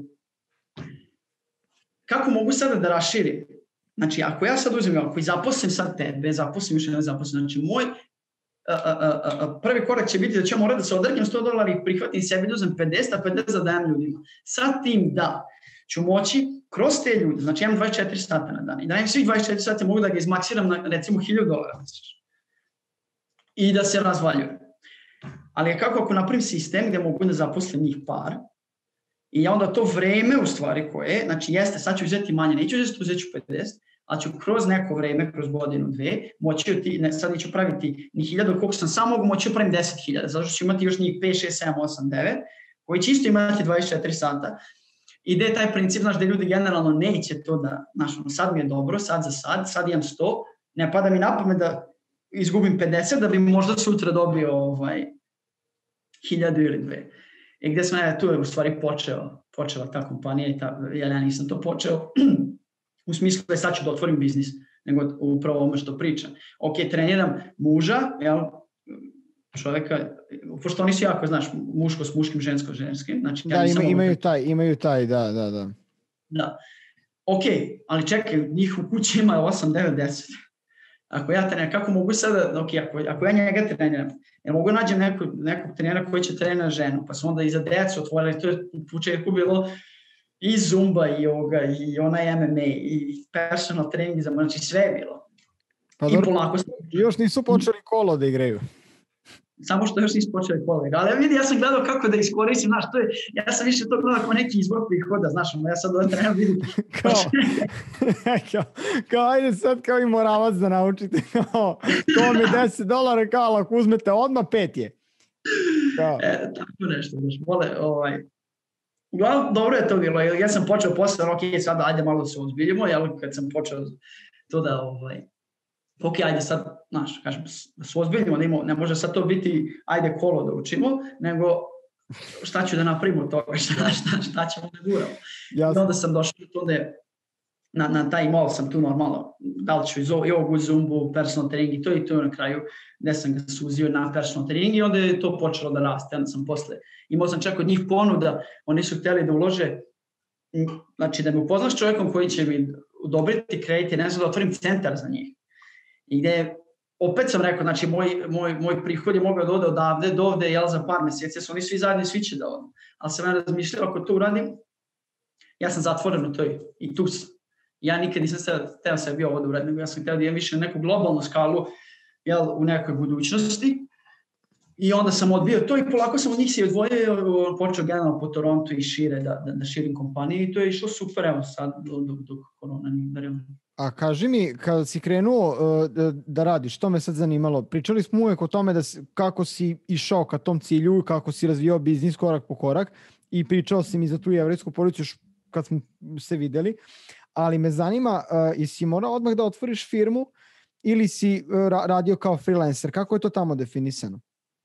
Kako mogu sada da raširim? Znači, ako ja sad uzmem, ako i zaposlim sad tebe, zaposlim još ne zaposlim, znači moj a, a, a, prvi korak će biti da ću morati da se odreknem sto dolara i prihvatim sebi da uzmem pedeset, a pedeset da dajem ljudima. Sa tim da ću moći kroz te ljude, znači imam dvadeset četiri sata na dan i dajem svih dvadeset četiri sata mogu da ga izmaksiram na recimo hiljadu dolara i da se razvaljujem. Ali kako ako napravim sistem gde mogu da zaposlim njih par i onda to vreme u stvari koje, znači jeste, sad ću uzeti manje, neću uzeti, uzeti ću pedeset, ali ću kroz neko vreme, kroz godinu, dve, moći ti, ne, sad neću praviti ni hiljadu, koliko sam sam mogu, moći da pravim deset hiljada, zato što ću imati još njih pet, šest, sedam, osam, devet, koji će isto imati dvadeset četiri sata. I gde je taj princip, znaš, da ljudi generalno neće to da, znaš, ono, sad mi je dobro, sad za sad, sad imam sto, ne pada mi na pamet da izgubim pedeset, da bi možda sutra dobio ovaj, hiljadu ili dve. I gde sam ja, tu je u stvari počeo, počela ta kompanija i ta, ja, ja nisam to počeo u smislu da sad ću da otvorim biznis, nego upravo ovome što pričam. Ok, treniram muža, jel, čoveka, pošto oni su jako, znaš, muško s muškim, žensko s ženskim. Znači, da, ima, imaju taj, imaju taj, da, da, da. Da. Ok, ali čekaj, njih u kući ima osam, devet, deset. Ako ja treniram, kako mogu sada, ok, ako, ako ja njega treniram, ja mogu nađem nekog, nekog trenera koji će trenira ženu, pa su onda i za decu otvorili, to je u početku bilo i zumba, i yoga, i onaj M M A, i personal trening, znači sve je bilo. Pa I polako sam... Još nisu počeli kolo da igraju. Samo što još nisu počeli kolo da igraju. Ali vidi, ja sam gledao kako da iskoristim, znaš, to je, ja sam više to gledao kao neki izbor prihoda, znaš, ja sad ovdje trebam vidjeti. Kao, kao, kao, ajde sad kao i moravac da naučite, kao, to mi je deset dolara, kao, ako uzmete odmah, pet je. Kao. E, tako nešto, znaš, vole, ovaj, uglavnom, dobro je to bilo, ja sam počeo posle, ok, sad ajde malo da se ozbiljimo, jel, kad sam počeo to da, ovaj, ok, ajde sad, znaš, kažem, da se ozbiljimo, da imamo, ne može sad to biti, ajde kolo da učimo, nego šta ću da napravimo od toga, šta, šta, šta ćemo da guramo. I onda sam došao to da na, na taj imao sam tu normalno, da li ću iz jogu, zumbu, personal trening i to i to na kraju, gde sam ga suzio na personal trening i onda je to počelo da raste, onda sam posle, imao sam čak od njih ponuda, oni su hteli da ulože, znači da me upoznaš čovjekom koji će mi odobriti kredit i ne znam da otvorim centar za njih. I gde, opet sam rekao, znači moj, moj, moj prihod je mogao da ode odavde do ovde, jel, za par meseci, su oni svi zajedno svi će da odu. Ali sam ja razmišljao, ako to uradim, ja sam zatvoren u toj i tu sam. Ja nikad nisam hteo sebi ovo da uradim, nego ja sam hteo da imam više neku globalnu skalu, jel, u nekoj budućnosti. I onda sam odbio to i polako sam od njih se odvojio, počeo generalno po Torontu i šire da, da, da širim kompanije i to je išlo super, evo sad, dok, dok korona nije udarila. A kaži mi, kada si krenuo uh, da, da radiš, to me sad zanimalo, pričali smo uvek o tome da si, kako si išao ka tom cilju, kako si razvijao biznis korak po korak i pričao si mi za tu jevrejsku porodicu još kad smo se videli, ali me zanima, uh, jesi morao odmah da otvoriš firmu ili si uh, radio kao freelancer, kako je to tamo definisano?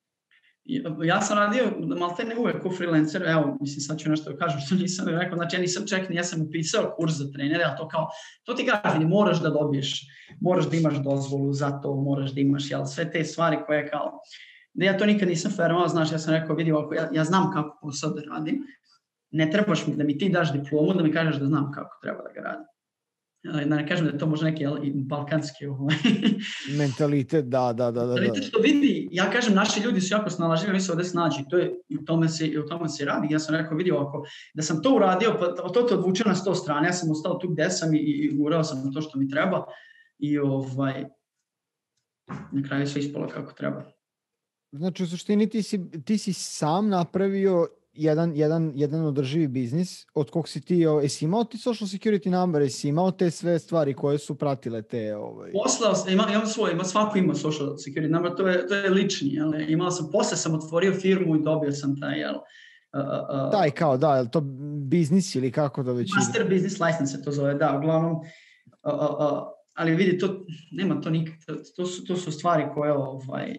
Ja sam radio malte ne uvek kao freelancer, evo, mislim sad ću nešto da kažem što nisam rekao, znači ja nisam čak, ja sam upisao kurs za trenere, a to kao, to ti kaže, moraš da dobiješ, moraš da imaš dozvolu za to, moraš da imaš, jel, sve te stvari koje kao, da ja to nikad nisam fermao, znaš, ja sam rekao, vidi ovako, ja, ja znam kako posao da radim, ne trebaš mi da mi ti daš diplomu, da mi kažeš da znam kako treba da ga radim. Da ne kažem da je to možda neki balkanski mentalitet, da, da, da. Mentalitet što vidi, ja kažem, naši ljudi su jako snalažljivi, oni se ovdje snađi, to je, u tome se, u tome se radi. Ja sam rekao, vidi ovako, da sam to uradio, pa to te odvuče na sto strane, ja sam ostao tu gde sam i, i gurao sam na to što mi treba i ovaj, na kraju sve ispalo kako treba. Znači, u suštini ti si, ti si sam napravio jedan, jedan, jedan održivi biznis, od kog si ti, jesi imao ti social security number, jesi imao te sve stvari koje su pratile te... Ovaj... Poslao sam, imam, imam svoj, ima, svako ima social security number, to je, to je lični, jel? Imao sam, posle sam otvorio firmu i dobio sam taj, jel? Uh, uh, Taj kao, da, je li to biznis ili kako da već... Master business license se to zove, da, uglavnom, uh, uh, uh, ali vidi, to, nema to nikak, to su, to su stvari koje, ovaj,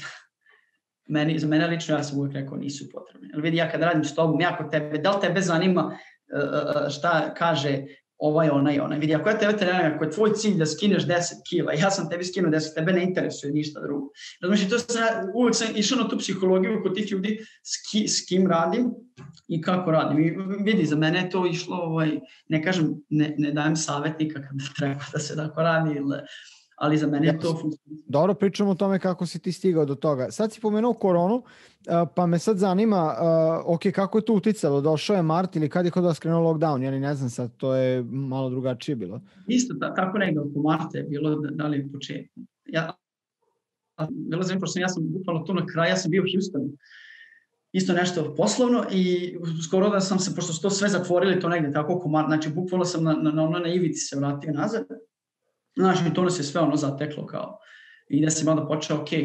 Meni, za mene lično ja sam uvijek rekao nisu potrebni. Jer vidi, ja kad radim s tobom, ja kod tebe, da li tebe zanima uh, šta kaže ovaj, onaj, onaj. Vidi, ako ja tebe trenujem, ako je tvoj cilj da skineš deset kila, ja sam tebi skinuo deset, tebe ne interesuje ništa drugo. Znači, to sam, uvijek sam išao na tu psihologiju kod tih ljudi s, ki, s kim radim i kako radim. I vidi, za mene je to išlo, ovaj, ne kažem, ne, ne dajem savjet nikakav da treba da se tako radi, ili, ali za mene je to funkcionalno. Dobro, pričamo o tome kako si ti stigao do toga. Sad si pomenuo koronu, pa me sad zanima, ok, kako je to uticalo? Došao je mart ili kad je kod vas krenuo lockdown? Ja ni ne znam sad, to je malo drugačije bilo. Isto, tako negdje oko marta je bilo, da li u početku. Ja, bilo znam, pošto ja sam bukvalno tu na kraju, ja sam bio u Houstonu. Isto nešto poslovno i skoro da sam se, pošto su to sve zatvorili, to negdje tako oko marta, znači bukvalno sam na, na, na, na ivici se vratio nazad. Znači, to nas je sve ono zateklo kao. I da sam onda počeo, ok,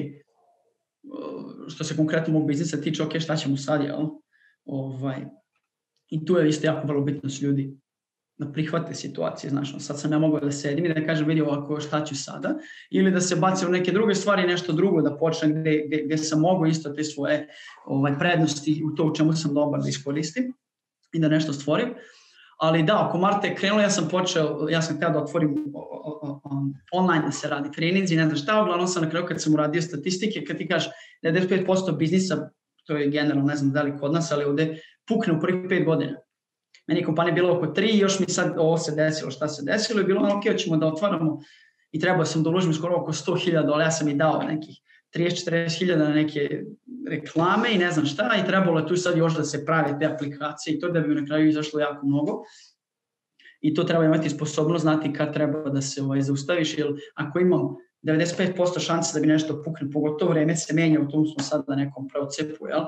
što se konkretno mog biznisa tiče, ok, šta ćemo sad, jel? Ovaj, I tu je isto jako vrlo bitno s ljudi da prihvate situacije, znaš, sad sam ja mogao da sedim i da kažem, vidi ovako šta ću sada, ili da se bacim u neke druge stvari, nešto drugo da počnem gde, gde, gde sam mogao isto te svoje ovaj, prednosti u to u čemu sam dobar da iskoristim i da nešto stvorim. Ali da, oko marta je krenulo, ja sam počeo, ja sam htio da otvorim online da se radi treninzi, ne znam šta, uglavnom sam na kraju kad sam uradio statistike, kad ti kažeš devedeset pet posto biznisa, to je generalno, ne znam da li kod nas, ali ovde pukne u prvih pet godina. Meni je kompanija bila oko tri, još mi sad ovo se desilo, šta se desilo, i bilo ono, ok, hoćemo da otvaramo i trebao sam da uložim skoro oko sto hiljada dolara, ja sam i dao nekih trideset do četrdeset hiljada na neke reklame i ne znam šta, i trebalo je tu sad još da se prave te aplikacije i to da bi na kraju izašlo jako mnogo. I to treba imati sposobnost, znati kad treba da se ovaj, zaustaviš, jer ako imam devedeset pet posto šanse da bi nešto pukne, pogotovo vreme se menja, u tom smo sad na nekom procepu, jel?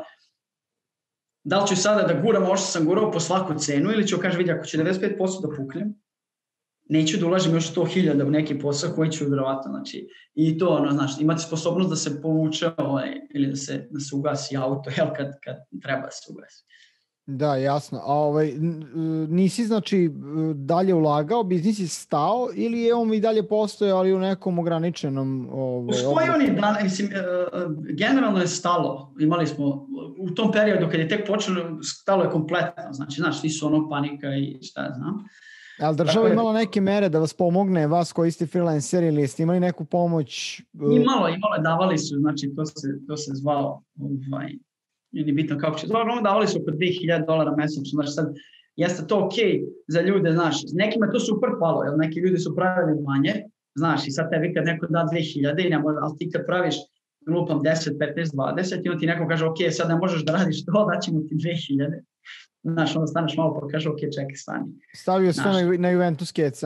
Da li ću sada da guram ovo što sam gurao po svaku cenu ili ću kaži, vidi, ako ću devedeset pet posto da puknem, neću da ulažem još sto hiljada u neki posao koji ću vjerovatno, znači, i to, ono, znači, imati sposobnost da se povuče ovaj, ili da se, da se ugasi auto, jel, kad, kad treba da se ugasi. Da, jasno. A ovaj, nisi, znači, dalje ulagao, biznis je stao ili je on i dalje postojao, ali u nekom ograničenom... Ovaj, Postoji on i dan, mislim, generalno je stalo. Imali smo, u tom periodu kad je tek počelo, stalo je kompletno, znači, znaš, ti su ono panika i šta znam. Ali država je imala neke mere da vas pomogne, vas koji ste freelanceri, ili jeste imali neku pomoć? Imalo, imalo, davali su, znači, to se, to se zvao, ovaj, nije bitno kako će, dobro, davali su oko dve hiljade dolara mesečno, znači sad, jeste to ok za ljude, znaš, nekima to super palo, jer neki ljudi su pravili manje, znaš, i sad tebi kad neko da dve hiljade, ne može, ali ti kad praviš, lupam deset, petnaest, dvadeset, i on ti neko kaže, ok, sad ne možeš da radiš to, daćemo ti dve hiljade. Znaš, onda staneš malo pa kaže, ok, čekaj, stani. Stavio sve na, na Juventus keca.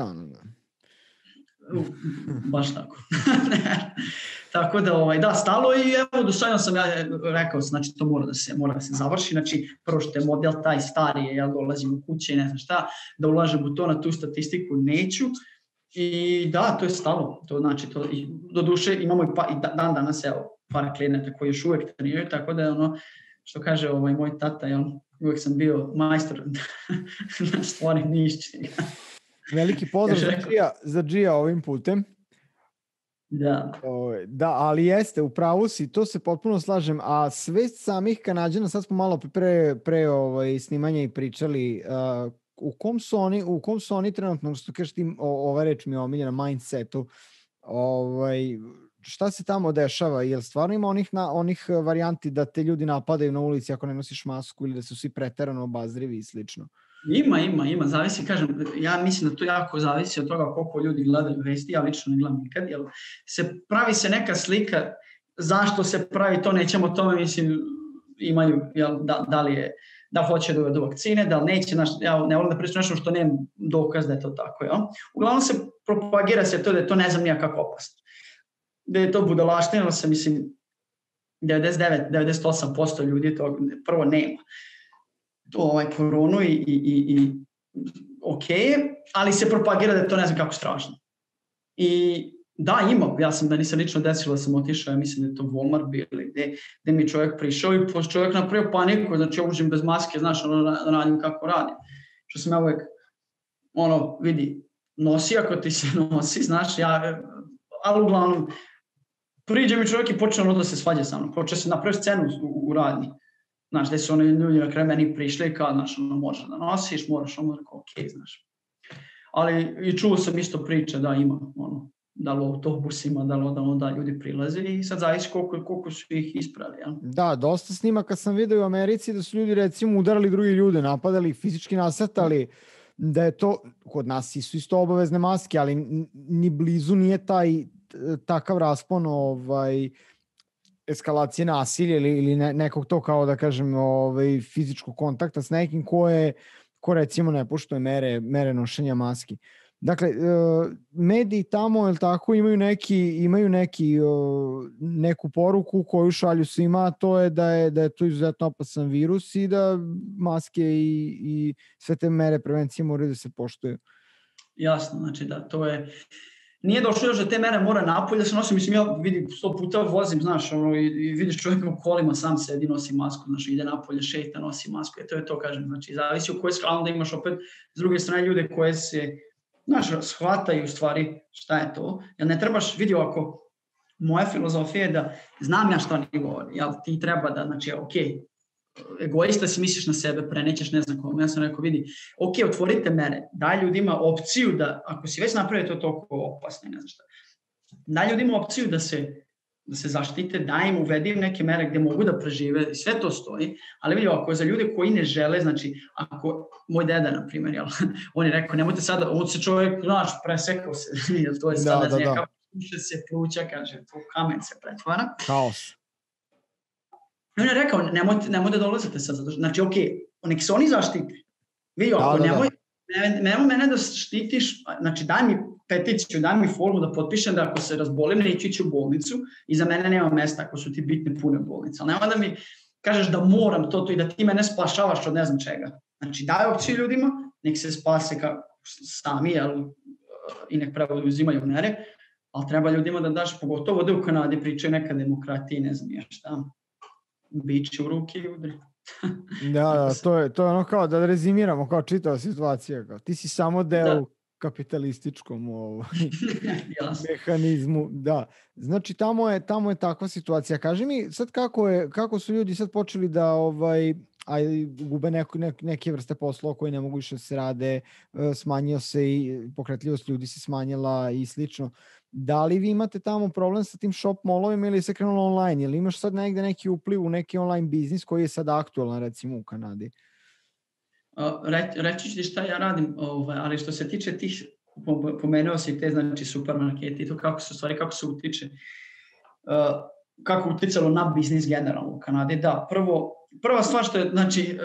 Uh, baš tako. Tako da, ovaj, da, stalo i evo, doslovno sam ja rekao, znači, to mora da se, mora da se završi, znači, prvo što je model taj stari, ja dolazim u kuće i ne znam šta, da ulažem u to, na tu statistiku neću. I da, to je stalo, to znači, to, i, do duše imamo i, pa, i dan danas, evo, par klijenata koji još uvijek treniraju, tako da je ono, što kaže ovaj, moj tata, jel, uvijek sam bio majstor da stvorim nišće. Veliki pozdrav za Džija, za Džija ovim putem. Da. O, da, ali jeste, u pravu si, to se potpuno slažem, a svest samih Kanađana, sad smo malo pre, pre ovaj, snimanja i pričali, uh, u kom su oni, u kom su oni trenutno, što kažeš ti, ova reč mi je omiljena, mindsetu, ovaj, šta se tamo dešava? Jel stvarno ima onih, na, onih varijanti da te ljudi napadaju na ulici ako ne nosiš masku ili da su svi preterano obazrivi i slično? Ima, ima, ima, zavisi, kažem, ja mislim da to jako zavisi od toga koliko ljudi gledaju vesti, ja lično ne gledam nikad, jer se pravi se neka slika, zašto se pravi to, nećemo tome, mislim, imaju, jel, da, da li je, da hoće do, do vakcine, da li neće, naš, ja ne volim da pričam nešto što nemam dokaz da je to tako, jel? Uglavnom se propagira se to da je to ne znam nija kako opasno, da je to budalaština, ali se, mislim, devedeset devet do devedeset osam posto ljudi to prvo nema ovaj koronu i, i, i, i ok, ali se propagira da je to ne znam kako strašno. I da, ima, ja sam da nisam lično desilo da sam otišao, ja mislim da je to Walmart bio ili gde, gde mi čovjek prišao i pošto čovjek napravio paniku, znači ja uđem bez maske, znaš, ono, radim kako radim. Što sam ja uvek, ono, vidi, nosi ako ti se nosi, znaš, ja, ali uglavnom, priđe mi čovjek i počne ono da se svađa sa mnom, počne se napraviti scenu u, u radnji. Znaš, gde su oni ljudi na kraju meni prišli kao, znaš, ono, možeš da nosiš, moraš, ono, rekao, ok, znaš. Ali i čuo sam isto priče da ima, ono, da li u autobusima, da li da, da ljudi prilaze i sad zavisi koliko, koliko su ih ispravili. Ja? Da, dosta snimaka sam vidio u Americi da su ljudi recimo udarali drugi ljude, napadali, fizički nasrtali, da je to, kod nas su isto obavezne maske, ali ni blizu nije taj takav raspon ovaj, eskalacije nasilja ili, ili ne, nekog to kao da kažem ovaj, fizičkog kontakta s nekim ko, je, ko recimo ne poštuje mere, mere nošenja maski. Dakle, mediji tamo, jel tako, imaju neki, imaju neki, neku poruku koju šalju svima, a to je da je, da je to izuzetno opasan virus i da maske i, i sve te mere prevencije moraju da se poštuju. Jasno, znači da, to je... Nije došlo još da te mere mora napolje, da se nosi, mislim, ja vidim, sto puta vozim, znaš, ono, i, i vidiš čovjek u kolima, sam sedi, nosi masku, znaš, ide napolje, šeta, nosi masku, e, to je to, kažem, znači, zavisi u kojoj skali, onda imaš opet, s druge strane, ljude koje se, znaš, shvataju u stvari šta je to, jer ne trebaš, vidi ovako, moja filozofija je da znam ja šta oni govori, jel, ti treba da, znači, ok, egoista si misliš na sebe, prenećeš ne znam kome, ja sam rekao, vidi, ok, otvorite mere, daj ljudima opciju da, ako si već napravio to toliko opasno, ne znam šta, daj ljudima opciju da se, da se zaštite, daj im, uvedi im neke mere gde mogu da prežive, sve to stoji, ali vidi, ako za ljude koji ne žele, znači, ako, moj deda, na primjer, jel, on je rekao, nemojte sada, on se čovjek, znaš, presekao se, jel, to je sada, da, da, da. Puše se pluća, kaže, to kamen se pretvara. Kaos. I on je rekao, nemojte, nemojte da dolazite sad, znači, ok, nek se oni zaštiti. Vi, da, ako da, nemoj, da. nemoj mene da štitiš, znači, daj mi peticiju, daj mi formu da potpišem da ako se razbolim, neću ići u bolnicu i za mene nema mesta ako su ti bitne pune bolnice. Ali nemoj da mi kažeš da moram to, to i da ti mene spašavaš od ne znam čega. Znači, daj opciju ljudima, nek se spase kao sami, jel, i nek pravo uzimaju mere, ali treba ljudima da daš, pogotovo da u Kanadi pričaju neka demokratija, ne znam ja šta. Biće u ruke i udri. Da, da, to je, to je ono kao da rezimiramo, kao čitava situacija. Kao, ti si samo deo da. kapitalističkom ovaj, mehanizmu. Da. Znači, tamo je, tamo je takva situacija. Kaži mi, sad kako, je, kako su ljudi sad počeli da ovaj, aj, gube neko, ne, neke vrste poslova koji ne mogu više da se rade, smanjio se i pokretljivost ljudi se smanjila i slično. Da li vi imate tamo problem sa tim shop mallovima ili se krenulo online? Ili imaš sad negde neki upliv u neki online biznis koji je sad aktualan recimo u Kanadi? Re, reći ću ti šta ja radim, ovaj, ali što se tiče tih, pomenuo si te znači supermarketi i to kako se stvari, kako se utiče, uh, kako uticalo na biznis generalno u Kanadi. Da, prvo, prva stvar što je, znači,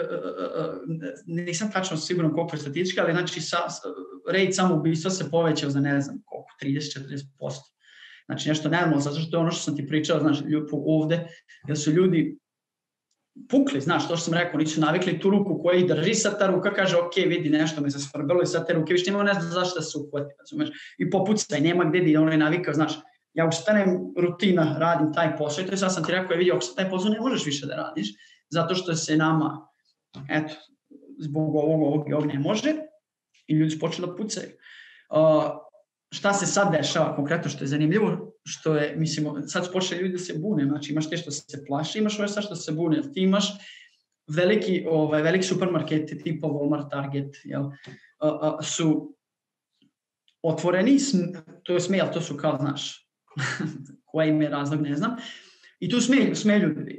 nisam tačno siguran koliko je statistička, ali znači sa, rate samoubistva se povećao za ne znam koliko, trideset do četrdeset posto. Znači nešto normalno, zato što je ono što sam ti pričao, znači, ovde, jer su ljudi pukli, znaš, to što sam rekao, nisu navikli tu ruku koja ih drži, sad ta ruka kaže, ok, vidi, nešto me zasvrbilo i sad te ruke, više nema ne znam zašto da se uhvati, razumeš, i popucaj, nema gde di, ono je navikao, znaš, ja ustanem, rutina, radim taj posao i to je sad sam ti rekao, je vidio, ako taj posao ne možeš više da radiš, zato što se nama, eto, zbog ovog, ovog i ovog ne može i ljudi su počeli da pucaju. Uh, šta se sad dešava konkretno, što je zanimljivo, što je, mislim, sad su počeli ljudi da se bune, znači imaš te što se plaši, imaš ove sad što se bune, ti imaš veliki, ovaj, veliki supermarketi tipa Walmart, Target, jel, uh, uh, su otvoreni, to je smijel, to su kao, znaš, koja im je razlog, ne znam, i tu smije, smije ljudi da ide.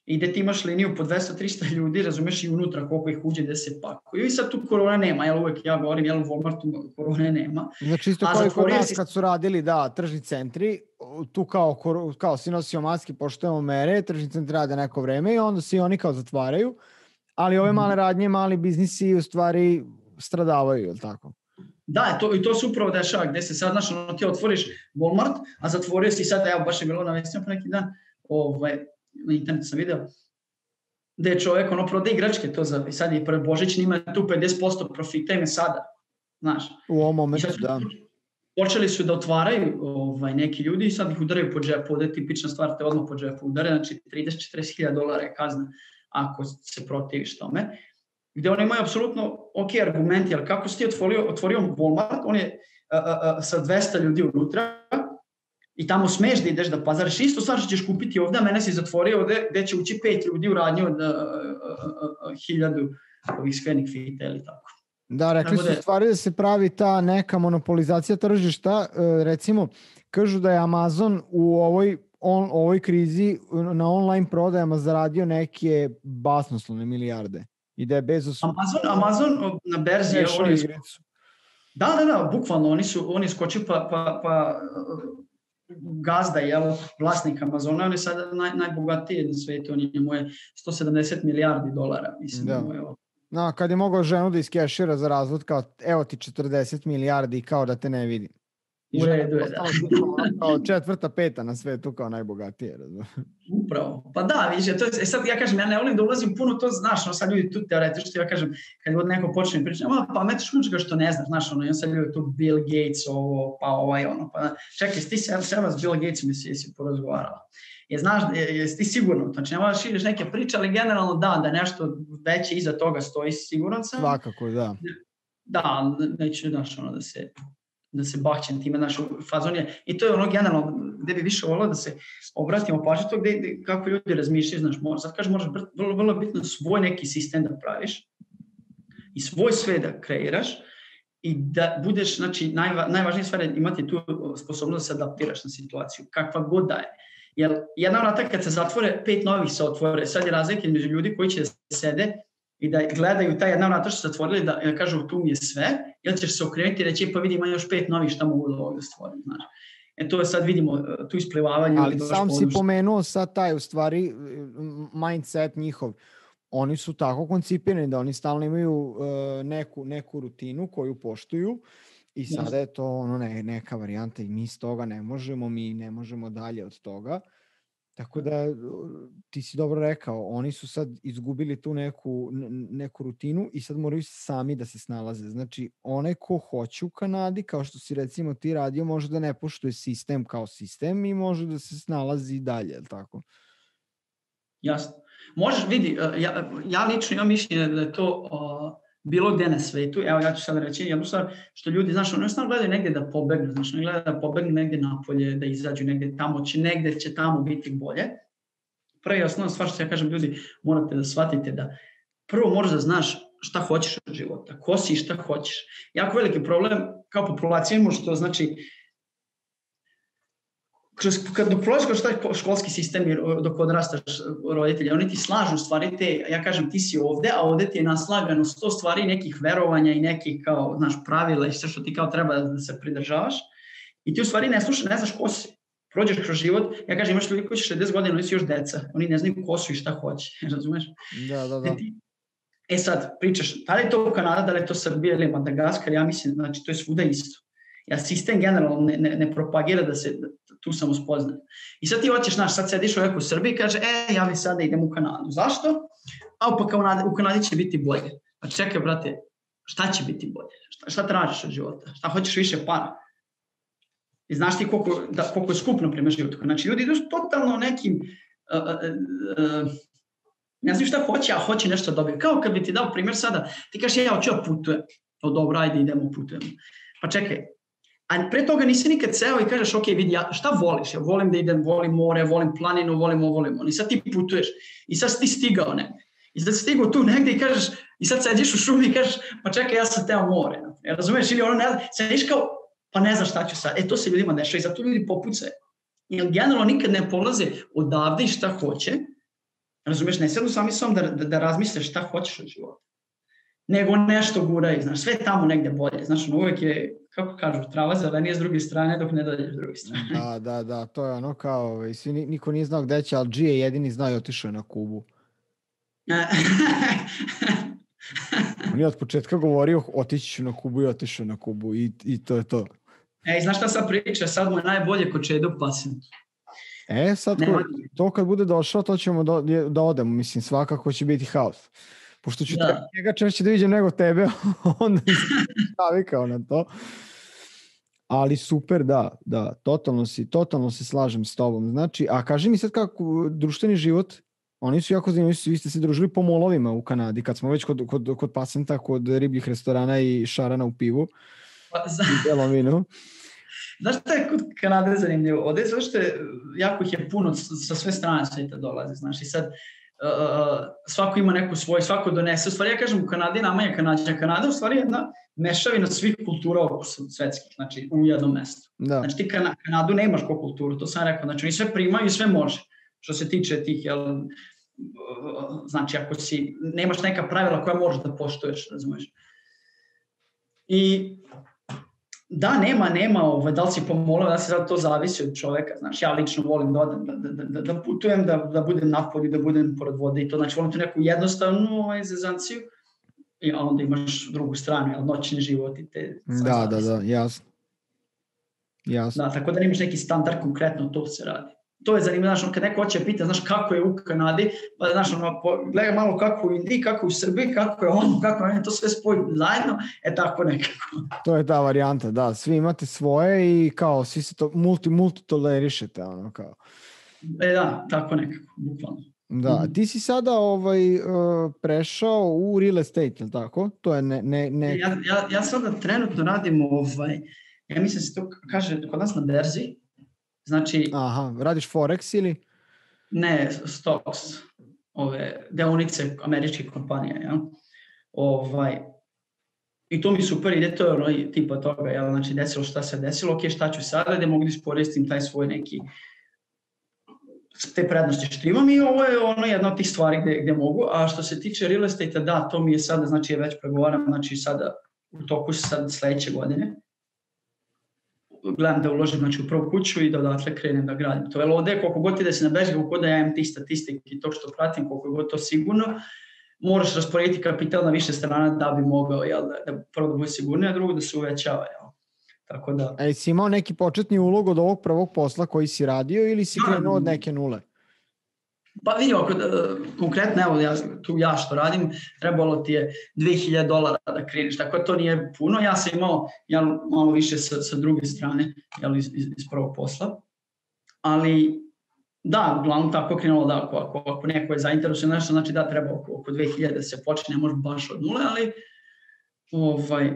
i gde ti imaš liniju po dvesta do trista ljudi, razumeš, i unutra koliko ih uđe gde se pakuju i sad tu korona nema, jel uvek ja govorim, jel u Walmartu korone nema. Znači isto kao i kod nas kad su radili, da, tržni centri, tu kao, kao si nosio maske, poštujemo mere, tržni centri rade neko vreme i onda se i oni kao zatvaraju, ali ove male radnje, mali biznisi u stvari stradavaju, je li tako? Da, to, i to se upravo dešava, gde se sad, znaš, ono, ti otvoriš Walmart, a zatvorio si sad, evo, baš je bilo na vestima pre neki dan, ovaj, na internetu sam video, gde je čovjek, ono, prode igračke, to za, i sad je pre Božić, nima tu pedeset posto profita ime sada, znaš. U ovom momentu, da. Počeli su da otvaraju ovaj, neki ljudi i sad ih udaraju po džepu, ovdje je tipična stvar, te odmah po džepu udare, znači trideset do četrdeset hiljada dolara je kazna ako se protiviš tome. Gde oni imaju apsolutno ok argumenti, ali kako si ti otvorio, otvorio Walmart, on je a, a, a, sa dvesta ljudi unutra i tamo smeš da ideš da pazariš, isto stvar što ćeš kupiti ovdje, a mene si zatvorio ovdje gde će ući pet ljudi u radnju od a, a, a, hiljadu ovih skvenih fita ili tako. Da, rekli su stvari da se pravi ta neka monopolizacija tržišta, recimo, kažu da je Amazon u ovoj, on, ovoj krizi na online prodajama zaradio neke basnoslovne milijarde. I da je Bezos... Amazon, Amazon na berzi... Je, oni su, da, da, da, bukvalno, oni su oni skočili pa, pa, pa gazda, jel, vlasnik Amazona, on je sada naj, najbogatiji na svijetu, on njemu je sto sedamdeset milijardi dolara, mislim, da. Je, no, kad je mogao ženu da iskešira za razvod, kao evo ti četrdeset milijardi kao da te ne vidi. U redu je, da. Kao četvrta, peta na svetu kao najbogatije. Upravo. Pa da, vidiš, to je, sad ja kažem, ja ne volim da ulazim puno, to znaš, no sad ljudi tu teoretički, ja kažem, kad god neko počne pričati, pa metiš kućega što ne znaš, znaš, ono, ja sad ljudi tu Bill Gates, ovo, pa ovaj, ono, pa čekaj, ti se seba s Bill Gatesom i si, si porazgovarala. Je, znaš, jesi ti sigurno, znači ne moraš širiš neke priče, ali generalno da, da nešto veće iza toga stoji, siguran sam. Svakako, da. Da, neću, znaš, ono, da se... da se bakćem time, naš fazon je, i to je ono generalno gde bi više volio da se obratimo pažnju to gde, gde kako ljudi razmišljaju, znaš, možeš, sad kažem, moraš vrlo, vrlo bitno svoj neki sistem da praviš i svoj sve da kreiraš i da budeš, znači, najva, najvažnija stvar je imati tu sposobnost da se adaptiraš na situaciju, kakva god da je. Jer jedna vrata kad se zatvore, pet novih se otvore, sad je razlika između ljudi koji će da sede i da gledaju ta jedna vrata što se zatvorili, da, da kažu tu mi je sve, ili ćeš se okrenuti i reći pa vidi ima još pet novih šta mogu da ovdje stvorim. Znaš. E to je sad vidimo, tu isplivavanje. Ali sam si pomenuo sad taj u stvari mindset njihov. Oni su tako koncipirani da oni stalno imaju uh, neku, neku rutinu koju poštuju i sada je to ono ne, neka varijanta i mi iz toga ne možemo, mi ne možemo dalje od toga. Tako da, ti si dobro rekao, oni su sad izgubili tu neku, neku rutinu i sad moraju sami da se snalaze. Znači, onaj ko hoće u Kanadi, kao što si recimo ti radio, može da ne poštuje sistem kao sistem i može da se snalazi dalje, je li tako? Jasno. Možeš, vidi, ja, ja lično imam mišljenje da je to uh, bilo gde na svetu, evo ja ću sad reći jednu stvar, što ljudi, znaš, oni stvarno gledaju negdje da pobegnu, znaš, oni gledaju da pobegnu negdje napolje, da izađu negdje tamo, će negdje će tamo biti bolje. Prva i osnovna stvar što ja kažem, ljudi, morate da shvatite da prvo moraš da znaš šta hoćeš od života, ko si i šta hoćeš. Jako veliki problem kao populacija imamo što znači kroz, kad dok prolaziš kroz taj školski sistem i dok odrastaš roditelja, oni ti slažu stvari te, ja kažem ti si ovde, a ovde ti je naslagano sto stvari nekih verovanja i nekih kao, znaš, pravila i sve što ti kao treba da se pridržavaš i ti u stvari ne slušaš, ne znaš ko si. Prođeš kroz život, ja kažem imaš ljudi koji će šezdeset godina, oni su još deca, oni ne znaju ko su i šta hoće, razumeš? Da, da, da. E sad, pričaš, da li je to Kanada, da li je to Srbija ili Madagaskar, ja mislim, znači to je svuda isto. Ja sistem generalno ne, ne, ne propagira da se da tu samo spoznaje. I sad ti hoćeš, znaš, sad sediš ovako u Srbiji i kaže, e, ja bi sada idem u Kanadu. Zašto? A pa kao u Kanadi će biti bolje. Pa čekaj, brate, šta će biti bolje? Šta, šta tražiš od života? Šta hoćeš više para? I znaš ti koliko, da, koliko je skupno prema životu. Znači, ljudi idu totalno nekim, uh, uh, uh, ne znam šta hoće, a hoće nešto dobiti. Kao kad bi ti dao primjer sada, ti kažeš, ja hoću ja putujem. To dobro, ajde, idemo, putujemo. Pa čekaj, a pre toga nisi nikad seo i kažeš, ok, vidi, ja, šta voliš? Ja volim da idem, volim more, volim planinu, volim ovo, volim ono. I sad ti putuješ. I sad si ti stigao negdje. I sad si stigao tu negdje i kažeš, i sad sediš u šumi i kažeš, pa čekaj, ja sam teo more. Ja, razumiješ? Ili ono, ne, sediš kao, pa ne znam šta ću sad. E, to se ljudima dešava i zato ljudi popucaju. Jer generalno nikad ne polaze odavde i šta hoće, Razumeš, ne sjednu sami sam da, da, da razmisliš šta hoćeš od života. Nego nešto guraju, znaš, sve je tamo negde bolje. Znaš, ono, uvijek je, kako kažu, trava zelenije s druge strane dok ne dođeš s druge strane. Da, da, da, to je ono kao, i svi, niko nije znao gde će, ali G je jedini znao i otišao je na Kubu. On je od početka govorio, otići ću na Kubu i otišao na Kubu i, i to je to. E, znaš šta sad priča, sad mu je najbolje ko Čedo Pasin. E, sad ko, to kad bude došao, to ćemo do, da odemo, mislim, svakako će biti haos. Pošto ću da. njega češće da vidim nego tebe, onda sam navikao na to. Ali super, da, da, totalno, si, totalno se slažem s tobom. Znači, a kaži mi sad kako društveni život, oni su jako zanimljivi, vi ste se družili po molovima u Kanadi, kad smo već kod, kod, kod pasenta, kod ribljih restorana i šarana u pivu. Pa, za... I belom vinu. Znaš šta je kod Kanade zanimljivo? Ovdje je sve što je, jako ih je puno, sa sve strane sveta dolaze, znaš, i sad uh, svako ima neku svoju, svako donese. U stvari, ja kažem, u Kanadi nama je Kanadža. Kanada u stvari jedna mešavina svih kultura svetskih, znači u jednom mestu. Da. Znači ti Kana, Kanadu nemaš ko kulturu, to sam rekao, znači oni sve primaju i sve može. Što se tiče tih, jel, znači ako si, nemaš neka pravila koja možeš da poštuješ, razumiješ. I da, nema, nema, ovaj, da li si pomolao, da se sad to zavisi od čoveka, znaš, ja lično volim da odem, da, da, da, da putujem, da, da budem napolju, da budem pored vode i to, znači volim tu neku jednostavnu ovaj, zezanciju, i onda imaš drugu stranu, jel, noćni život i te... Da, da, da, jasno. Jasno. Da, tako da nemaš neki standard, konkretno to se radi. To je zanimljivo, znaš, kad neko hoće pita, znaš, kako je u Kanadi, pa znaš, ono, gledaj malo kako u Indiji, kako u Srbiji, kako je ono, kako je to sve spojiti zajedno, e tako nekako. To je ta varijanta, da, svi imate svoje i kao, svi se to multi, multi tolerišete, ono, kao. E da, tako nekako, bukvalno. Da, ti si sada ovaj, uh, prešao u real estate, je li tako? To je ne... ne, ne... Ja, ja, ja sada trenutno radim, ovaj, ja mislim se to kaže kod nas na berzi, znači... Aha, radiš Forex ili? Ne, stocks, ove deonice američkih kompanija, ja. Ovaj, i to mi super ide, to je ono tipa toga, ja, znači desilo šta se desilo, ok, šta ću sada, da mogu da iskoristim taj svoj neki te prednosti što imam i ovo je ono jedna od tih stvari gde, gde mogu, a što se tiče real estate, da, to mi je sada, znači ja već pregovaram, znači sada u toku sad sledeće godine, gledam da uložim, znači, u prvu kuću i da odatle krenem da gradim to. Jel ovde, koliko god ti da se nabeži, koliko da ja imam tih statistike i to što pratim, koliko god to sigurno, moraš rasporediti kapital na više strana da bi mogao, jel, da, da prvo da bude sigurnije, a drugo da se uvećava, jel. Tako da... E, si imao neki početni ulog od ovog prvog posla koji si radio ili si krenuo od neke nule? Pa vidim, ako, konkretno, evo, ja, tu ja što radim, trebalo ti je dve hiljade dolara da kreneš, tako da to nije puno. Ja sam imao ja, malo više sa, sa druge strane, jel, iz, iz, iz prvog posla. Ali, da, uglavnom tako krenulo da ako, ako, ako neko je zainteresovan nešto, znači da treba oko, oko dve hiljade da se počne, ne može baš od nule, ali ovaj,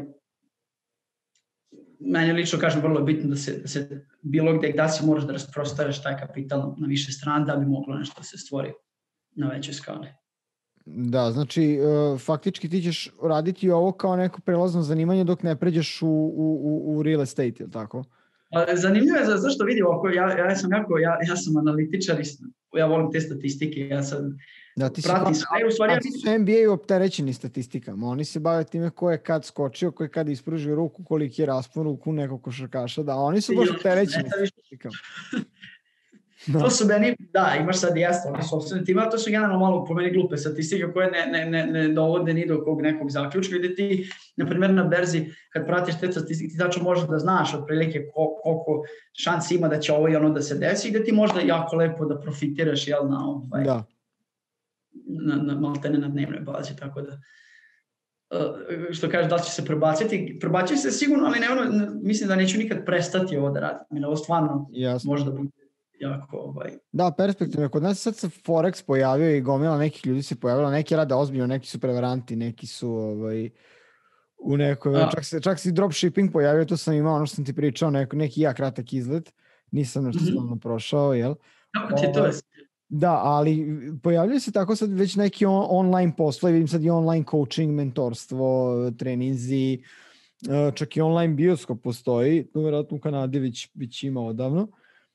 meni lično kažem vrlo bitno da se, da se bilo gde da si moraš da rasprostaveš taj kapital na više strana da bi moglo nešto da se stvori na većoj skali. Da, znači uh, faktički ti ćeš raditi ovo kao neko prelazno zanimanje dok ne pređeš u, u, u real estate, je li tako? Zanimljivo je, zašto vidim ovako, ja, ja sam jako, ja, ja sam analitičar, ja volim te statistike, ja sad da, ti pratim sve. U stvari, a ti su N B A opterećeni statistikama, oni se bave time ko je kad skočio, ko je kad ispružio ruku, koliki je raspon ruku nekog košarkaša, da, oni su baš opterećeni statistikama. No. To su meni, da, imaš sad jasno, oni su opsredni tima, to su generalno malo po meni glupe statistike koje ne, ne, ne, ne dovode ni do kog nekog zaključka, gde ti, na primjer na berzi, kad pratiš te statistike, ti tačno možeš da znaš otprilike koliko šansi ima da će ovo i ono da se desi, gde ti možda jako lepo da profitiraš, jel, na ovaj, da. na, na maltene na dnevnoj bazi, tako da, uh, što kažeš, da će se prebaciti, prebaciti se sigurno, ali ne ono, mislim da neću nikad prestati ovo da radim, ovo stvarno Jasno. Može da bude jako, ovaj... Da, perspektivno. Kod nas sad se Forex pojavio i gomila nekih ljudi se pojavila, neki rade ozbiljno, neki su prevaranti, neki su ovaj, u nekoj, čak se, čak se dropshipping pojavio, to sam imao, ono što sam ti pričao, neko, neki ja kratak izlet, nisam nešto mm-hmm. slavno prošao, jel? Kako ti to je? Da, ali pojavljaju se tako sad već neki on, online poslovi, vidim sad i online coaching, mentorstvo, treninzi, čak i online bioskop postoji, to vjerojatno u Kanadi već, već ima odavno.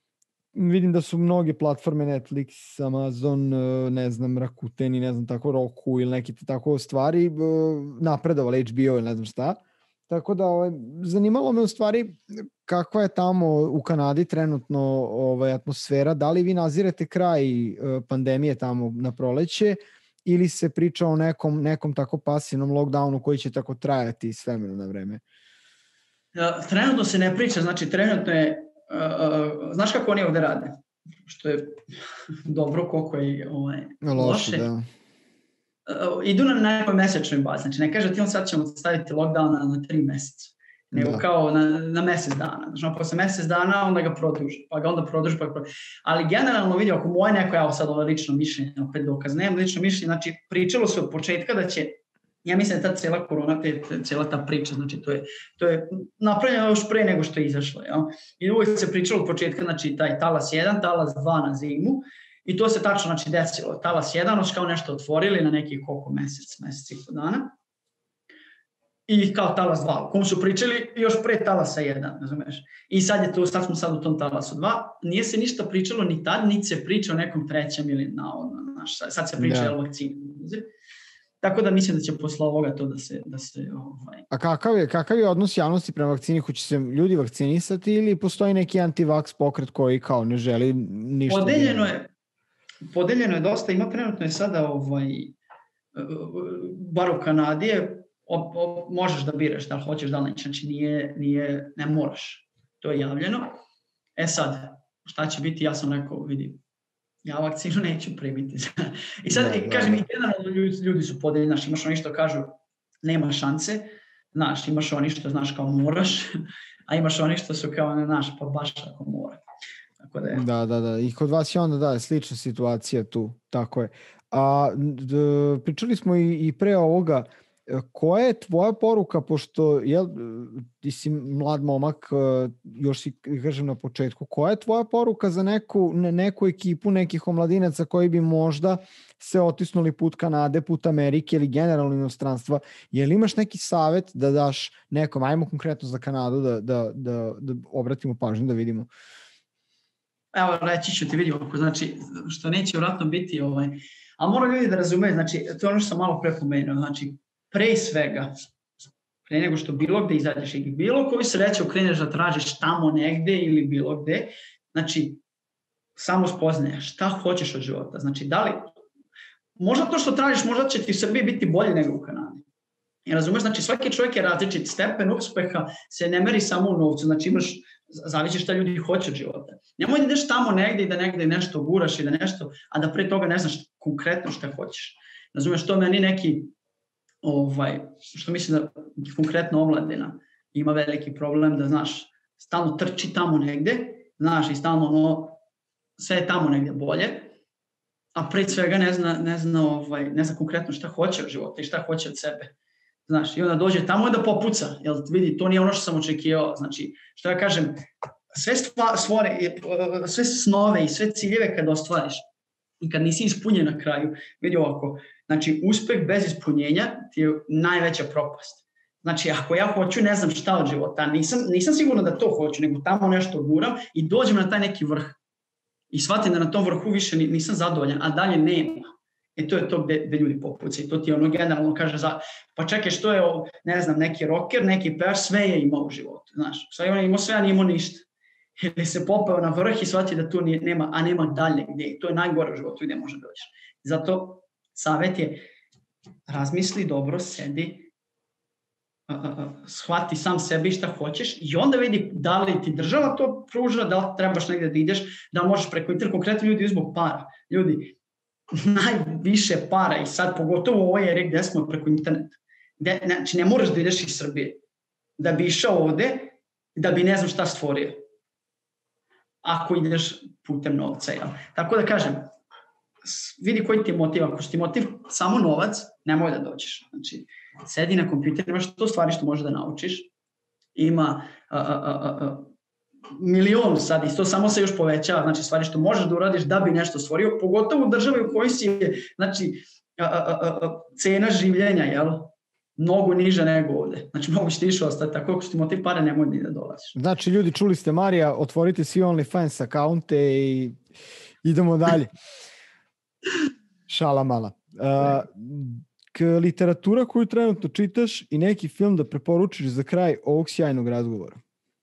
vidim da su mnoge platforme, Netflix, Amazon, ne znam, Rakuten i ne znam tako, Roku ili neke tako stvari napredovali, H B O ili ne znam šta. Tako da ovaj, zanimalo me u stvari kakva je tamo u Kanadi trenutno ovaj, atmosfera, da li vi nazirete kraj pandemije tamo na proleće ili se priča o nekom, nekom tako pasivnom lockdownu koji će tako trajati s vremena na vreme? Trenutno se ne priča, znači trenutno je, uh, znaš kako oni ovde rade? Što je dobro, koliko je ovaj, loše. loše. Da. Uh, idu na nekoj mesečnoj bazi, znači ne kaže ti on sad ćemo staviti lockdown na, na tri meseca, nego da. Kao na, na mesec dana. Znači posle mesec dana onda ga produži, pa ga onda produži, pa ga produži. Ali generalno vidim, ako moje neko, ja sad ovo lično mišljenje, opet dokaz, nemam lično mišljenje, znači pričalo se od početka da će, ja mislim da ta cijela korona, cijela ta priča, znači to je, to je napravljeno još pre nego što je izašlo. Ja? I uvijek se pričalo od početka, znači taj talas jedan, talas dva na zimu, i to se tačno znači, desilo. Talas jedan, još kao nešto otvorili na nekih koliko mesec, mesec i po dana. I kao talas dva, o kom su pričali još pre talasa jedan, razumeš? I sad je to, sad smo sad u tom talasu dva. Nije se ništa pričalo ni tad, niti se priča o nekom trećem ili navodno, znaš, sad se priča o vakcini. Tako da mislim da će posle ovoga to da se... Da se ovaj... A kakav je, kakav je odnos javnosti prema vakcini? Hoće se ljudi vakcinisati ili postoji neki anti-vaks pokret koji kao ne želi ništa? Podeljeno je, podeljeno je dosta, ima trenutno je sada ovaj, bar u Kanadi je, op, op, možeš da biraš da li hoćeš da li neće, znači nije, nije, ne moraš, to je javljeno. E sad, šta će biti, ja sam rekao, vidi, ja vakcinu neću primiti. I sad, da, kažem, i generalno ljudi, ljudi su podeljeni, znaš, imaš oni što kažu nema šanse, znaš, imaš oni što znaš kao moraš, a imaš oni što su kao ne znaš, pa baš ako mora. Tako da, je. da, da, da, i kod vas je onda da, slična situacija tu, tako je. A d, pričali smo i, i pre ovoga, koja je tvoja poruka, pošto jel, ti si mlad momak, još si kažem na početku, koja je tvoja poruka za neku, neku ekipu nekih omladinaca koji bi možda se otisnuli put Kanade, put Amerike ili generalno inostranstva? Je li imaš neki savjet da daš nekom, ajmo konkretno za Kanadu, da, da, da, da obratimo pažnju, da vidimo? Evo, reći ću ti, vidi ovako, znači, što neće vratno biti, ovaj, ali mora ljudi da razumeju, znači, to je ono što sam malo prepomenuo, znači, pre svega, pre nego što bilo gde izađeš i bilo koju sreću kreneš da tražiš tamo negde ili bilo gde, znači, samo spoznaš šta hoćeš od života. Znači, da li, možda to što tražiš, možda će ti u Srbiji biti bolje nego u Kanadi. I razumeš, znači, svaki čovjek je različit, stepen uspeha se ne meri samo u novcu, znači, imaš, zavisi šta ljudi hoće od života. Nemoj da ideš tamo negde i da negde nešto guraš i da nešto, a da pre toga ne znaš konkretno šta hoćeš. Razumeš, to meni neki Ovaj, što mislim da konkretno omladina ima veliki problem da, znaš, stalno trči tamo negde, znaš, i stalno ono, sve je tamo negde bolje, a pred svega ne zna, ne zna, ovaj, ne zna konkretno šta hoće od života i šta hoće od sebe. Znaš, i onda dođe tamo da popuca, jel vidi, to nije ono što sam očekivao, znači, što ja kažem, sve, stva, svore, sve snove i sve ciljeve kad ostvariš, i kad nisi ispunjen na kraju, vidi ovako, znači uspeh bez ispunjenja ti je najveća propast. Znači ako ja hoću ne znam šta od života, nisam, nisam sigurna da to hoću, nego tamo nešto guram i dođem na taj neki vrh. I shvatim da na tom vrhu više nisam zadovoljan, a dalje nema. E to je to gde, gde ljudi popucaju. To ti ono generalno kaže, za, pa čekaj što je, ne znam, neki rocker, neki pevač, sve je imao u životu. Znaš, sve je imao sve, a nije imao ništa. Ili se popeo na vrh i shvati da tu nije, nema, a nema dalje gdje. To je najgore u životu gdje može doći. Zato savjet je razmisli dobro, sedi, a, a, a, shvati sam sebi šta hoćeš i onda vidi da li ti država to pruža, da li trebaš negdje da ideš, da možeš preko interneta, konkretno ljudi zbog para. Ljudi, najviše para i sad pogotovo u ovoj eri gdje smo preko interneta. Gde, znači ne moraš da ideš iz Srbije da bi išao ovde, da bi ne znam šta stvorio. Ako ideš putem novca. Ja. Tako da kažem, vidi koji ti je motiv. Ako ti je motiv samo novac, nemoj da dođeš. Znači, sedi na kompjuteru, imaš to stvari što možeš da naučiš. Ima a, a, a, a, milion sad i to samo se još povećava. Znači, stvari što možeš da uradiš da bi nešto stvorio, pogotovo u državi u kojoj si je, znači, a, a, a, cena življenja, jel? mnogo niže nego ovde. Znači, mogu ti išao ostati, tako ako što ti motiv pare, nemoj ni da dolaziš. Znači, ljudi, čuli ste Marija, otvorite svi OnlyFans akaunte i idemo dalje. Šala mala. Uh, k literatura koju trenutno čitaš i neki film da preporučiš za kraj ovog sjajnog razgovora.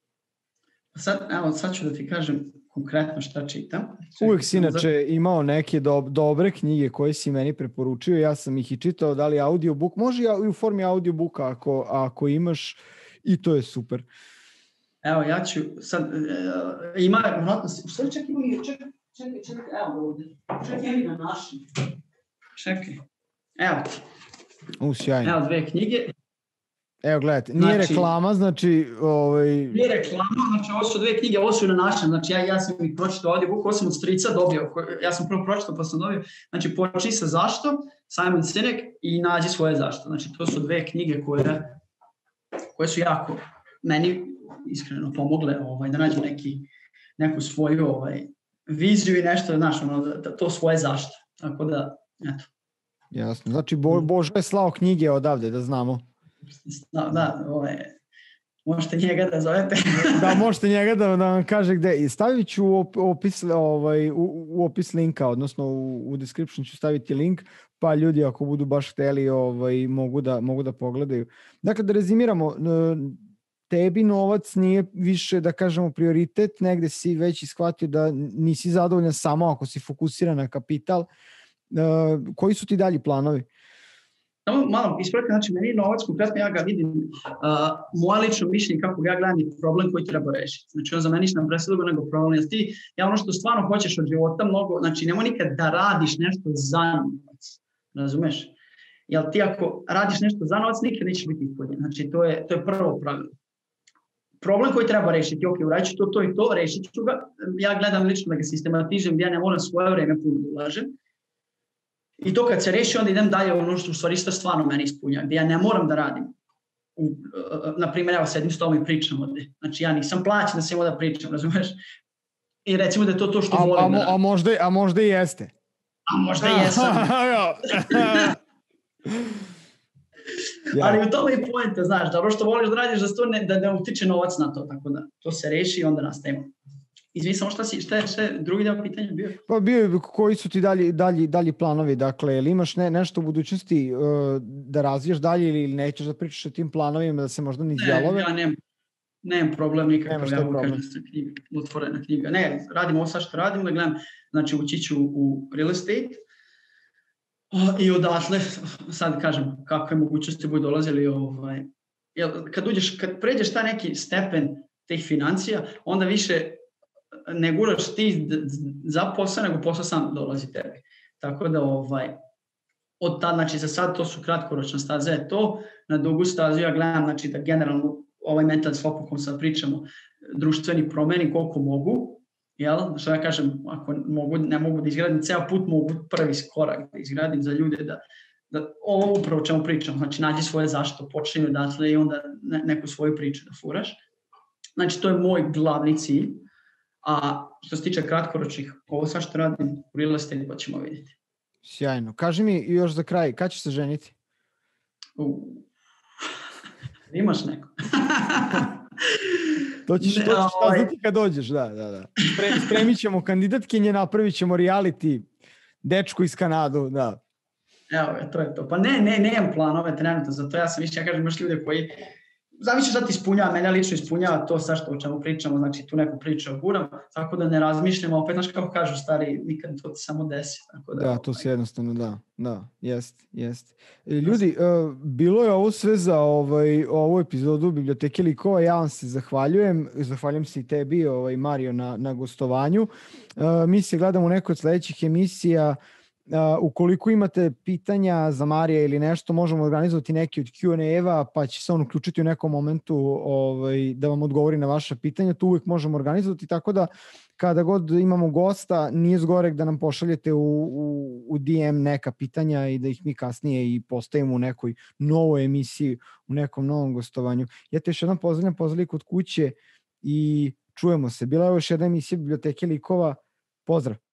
Sad, evo, sad ću da ti kažem konkretno šta čitam. Uvijek si inače imao neke do, dobre knjige koje si meni preporučio, ja sam ih i čitao, da li audiobook, može i u formi audiobooka ako, ako imaš, i to je super. Evo, ja ću sad, uh, ima, vratno se, u stvari čekaj, čekaj, čekaj, čekaj, evo ovdje, čekaj, mi na našim, čekaj, evo ti. U, sjajno. Evo dve knjige. Evo, gledajte, nije znači, reklama, znači... Ovaj... Nije reklama, znači ovo su dve knjige, ovo su na našem, znači ja, ja sam ih pročitao ovdje, ovo sam od strica dobio, ja sam prvo pročitao pa sam dobio, znači Počni sa zašto, Simon Sinek i Nađi svoje zašto, znači to su dve knjige koje, koje su jako meni iskreno pomogle ovaj, da nađu neki, neku svoju ovaj, viziju i nešto, znaš, ono, da, da, to svoje zašto, tako da, eto. Jasno, znači Bo, Božo je slao knjige odavde, da znamo. Da, da, ovaj, možete njega da zovete. Da, možete njega da, da vam kaže gde. I stavit ću u opis, ovaj, u, u opis linka, odnosno u, u description ću staviti link, pa ljudi ako budu baš hteli ovaj, mogu, da, mogu da pogledaju. Dakle, da rezimiramo, tebi novac nije više, da kažemo, prioritet, negde si već ishvatio da nisi zadovoljan samo ako si fokusiran na kapital. Uh, koji su ti dalji planovi? Samo malo ispravite, znači meni novac, konkretno ja ga vidim, uh, moja lično mišljenje kako ga ja gledam je problem koji treba rešiti. Znači on za meni nam presedugo nego problem. Jer ti, ja ono što stvarno hoćeš od života mnogo, znači nemoj nikad da radiš nešto za novac, razumeš? Jer ti ako radiš nešto za novac, nikad nećeš biti ispunjen. Znači to je, to je prvo pravilo. Problem koji treba rešiti, ok, uradit ću to, to i to, rešit ću ga. Ja gledam lično da ga sistematižem, gdje ja ne moram svoje vreme puno da ulažem. I to kad se reši, onda idem dalje ono što u stvari stvarno meni ispunja, gdje ja ne moram da radim. U, na primjer, evo sedim s tobom i pričam ovdje. Znači ja nisam plaćen da se imao da pričam, razumeš? I recimo da je to to što a, volim a, da radim. A možda, a možda i jeste. A možda i jesam. Ja. Ali u tome je poenta, znaš, da ono što voliš da radiš, da, to ne, da ne utiče novac na to, tako da to se reši i onda nastavimo. Izvini, samo šta, si, šta je šta je drugi deo pitanja bio? Pa bio je koji su ti dalji, dalji, dalji planovi, dakle, ili imaš ne, nešto u budućnosti uh, da razvijaš dalje ili nećeš da pričaš o tim planovima, da se možda ni dijalove? Ne, ja nemam, nemam problem nikakav, ja mogu kažem sa knjiga, otvorena knjiga. Ne, radim ovo sad što radim, da gledam, znači ući ću u real estate i odatle, sad kažem, kakve mogućnosti budu dolazili, ovaj, jel, kad uđeš, kad pređeš ta neki stepen teh financija, onda više ne guraš ti za posao, nego posao sam dolazi tebi. Tako da ovaj, od tad, znači za sad to su kratkoročne staze, to na dugu stazu ja gledam, znači da generalno ovaj mental swap o kom sad pričamo, društveni promeni koliko mogu, jel? Što ja kažem, ako mogu, ne mogu da izgradim ceo put, mogu prvi korak da izgradim za ljude, da, da ovo upravo čemu pričam, znači nađi svoje zašto, počinju odatle i onda ne, neku svoju priču da furaš. Znači to je moj glavni cilj. A što se tiče kratkoročnih, ovo sad što radim u real estate, pa ćemo vidjeti. Sjajno. Kaži mi još za kraj, kad ćeš se ženiti? Uh. Imaš neko? to ćeš, ne, to ćeš saznati kad dođeš, da, da, da. Spre, spremit ćemo kandidatkinje, napravit ćemo reality, dečku iz Kanadu, da. Evo, to je to. Pa ne, ne, nemam planove trenutno, zato ja sam više, ja kažem, još ljude koji zavisi šta ti ispunjava, mene lično ispunjava to sa što o čemu pričamo, znači tu neku priču oguram, tako da ne razmišljamo, opet znaš kako kažu stari, nikad to ti samo desi. Tako da, da, to se jednostavno da, da, jest, jest. Ljudi, uh, bilo je ovo sve za ovaj, ovu epizodu Biblioteke likova, ja vam se zahvaljujem, zahvaljujem se i tebi, ovaj, Mario, na, na gostovanju. Uh, mi se gledamo u nekoj od sledećih emisija. Uh, ukoliko imate pitanja za Marija ili nešto, možemo organizovati neki od Q and A-eva, pa će se on uključiti u nekom momentu ovaj, da vam odgovori na vaša pitanja. To uvijek možemo organizovati, tako da kada god imamo gosta, nije zgorek da nam pošaljete u, u, u D M neka pitanja i da ih mi kasnije i postavimo u nekoj novoj emisiji, u nekom novom gostovanju. Ja te još jednom pozdravljam, pozdravljam kod kuće i čujemo se. Bila je još jedna emisija Biblioteke likova. Pozdrav!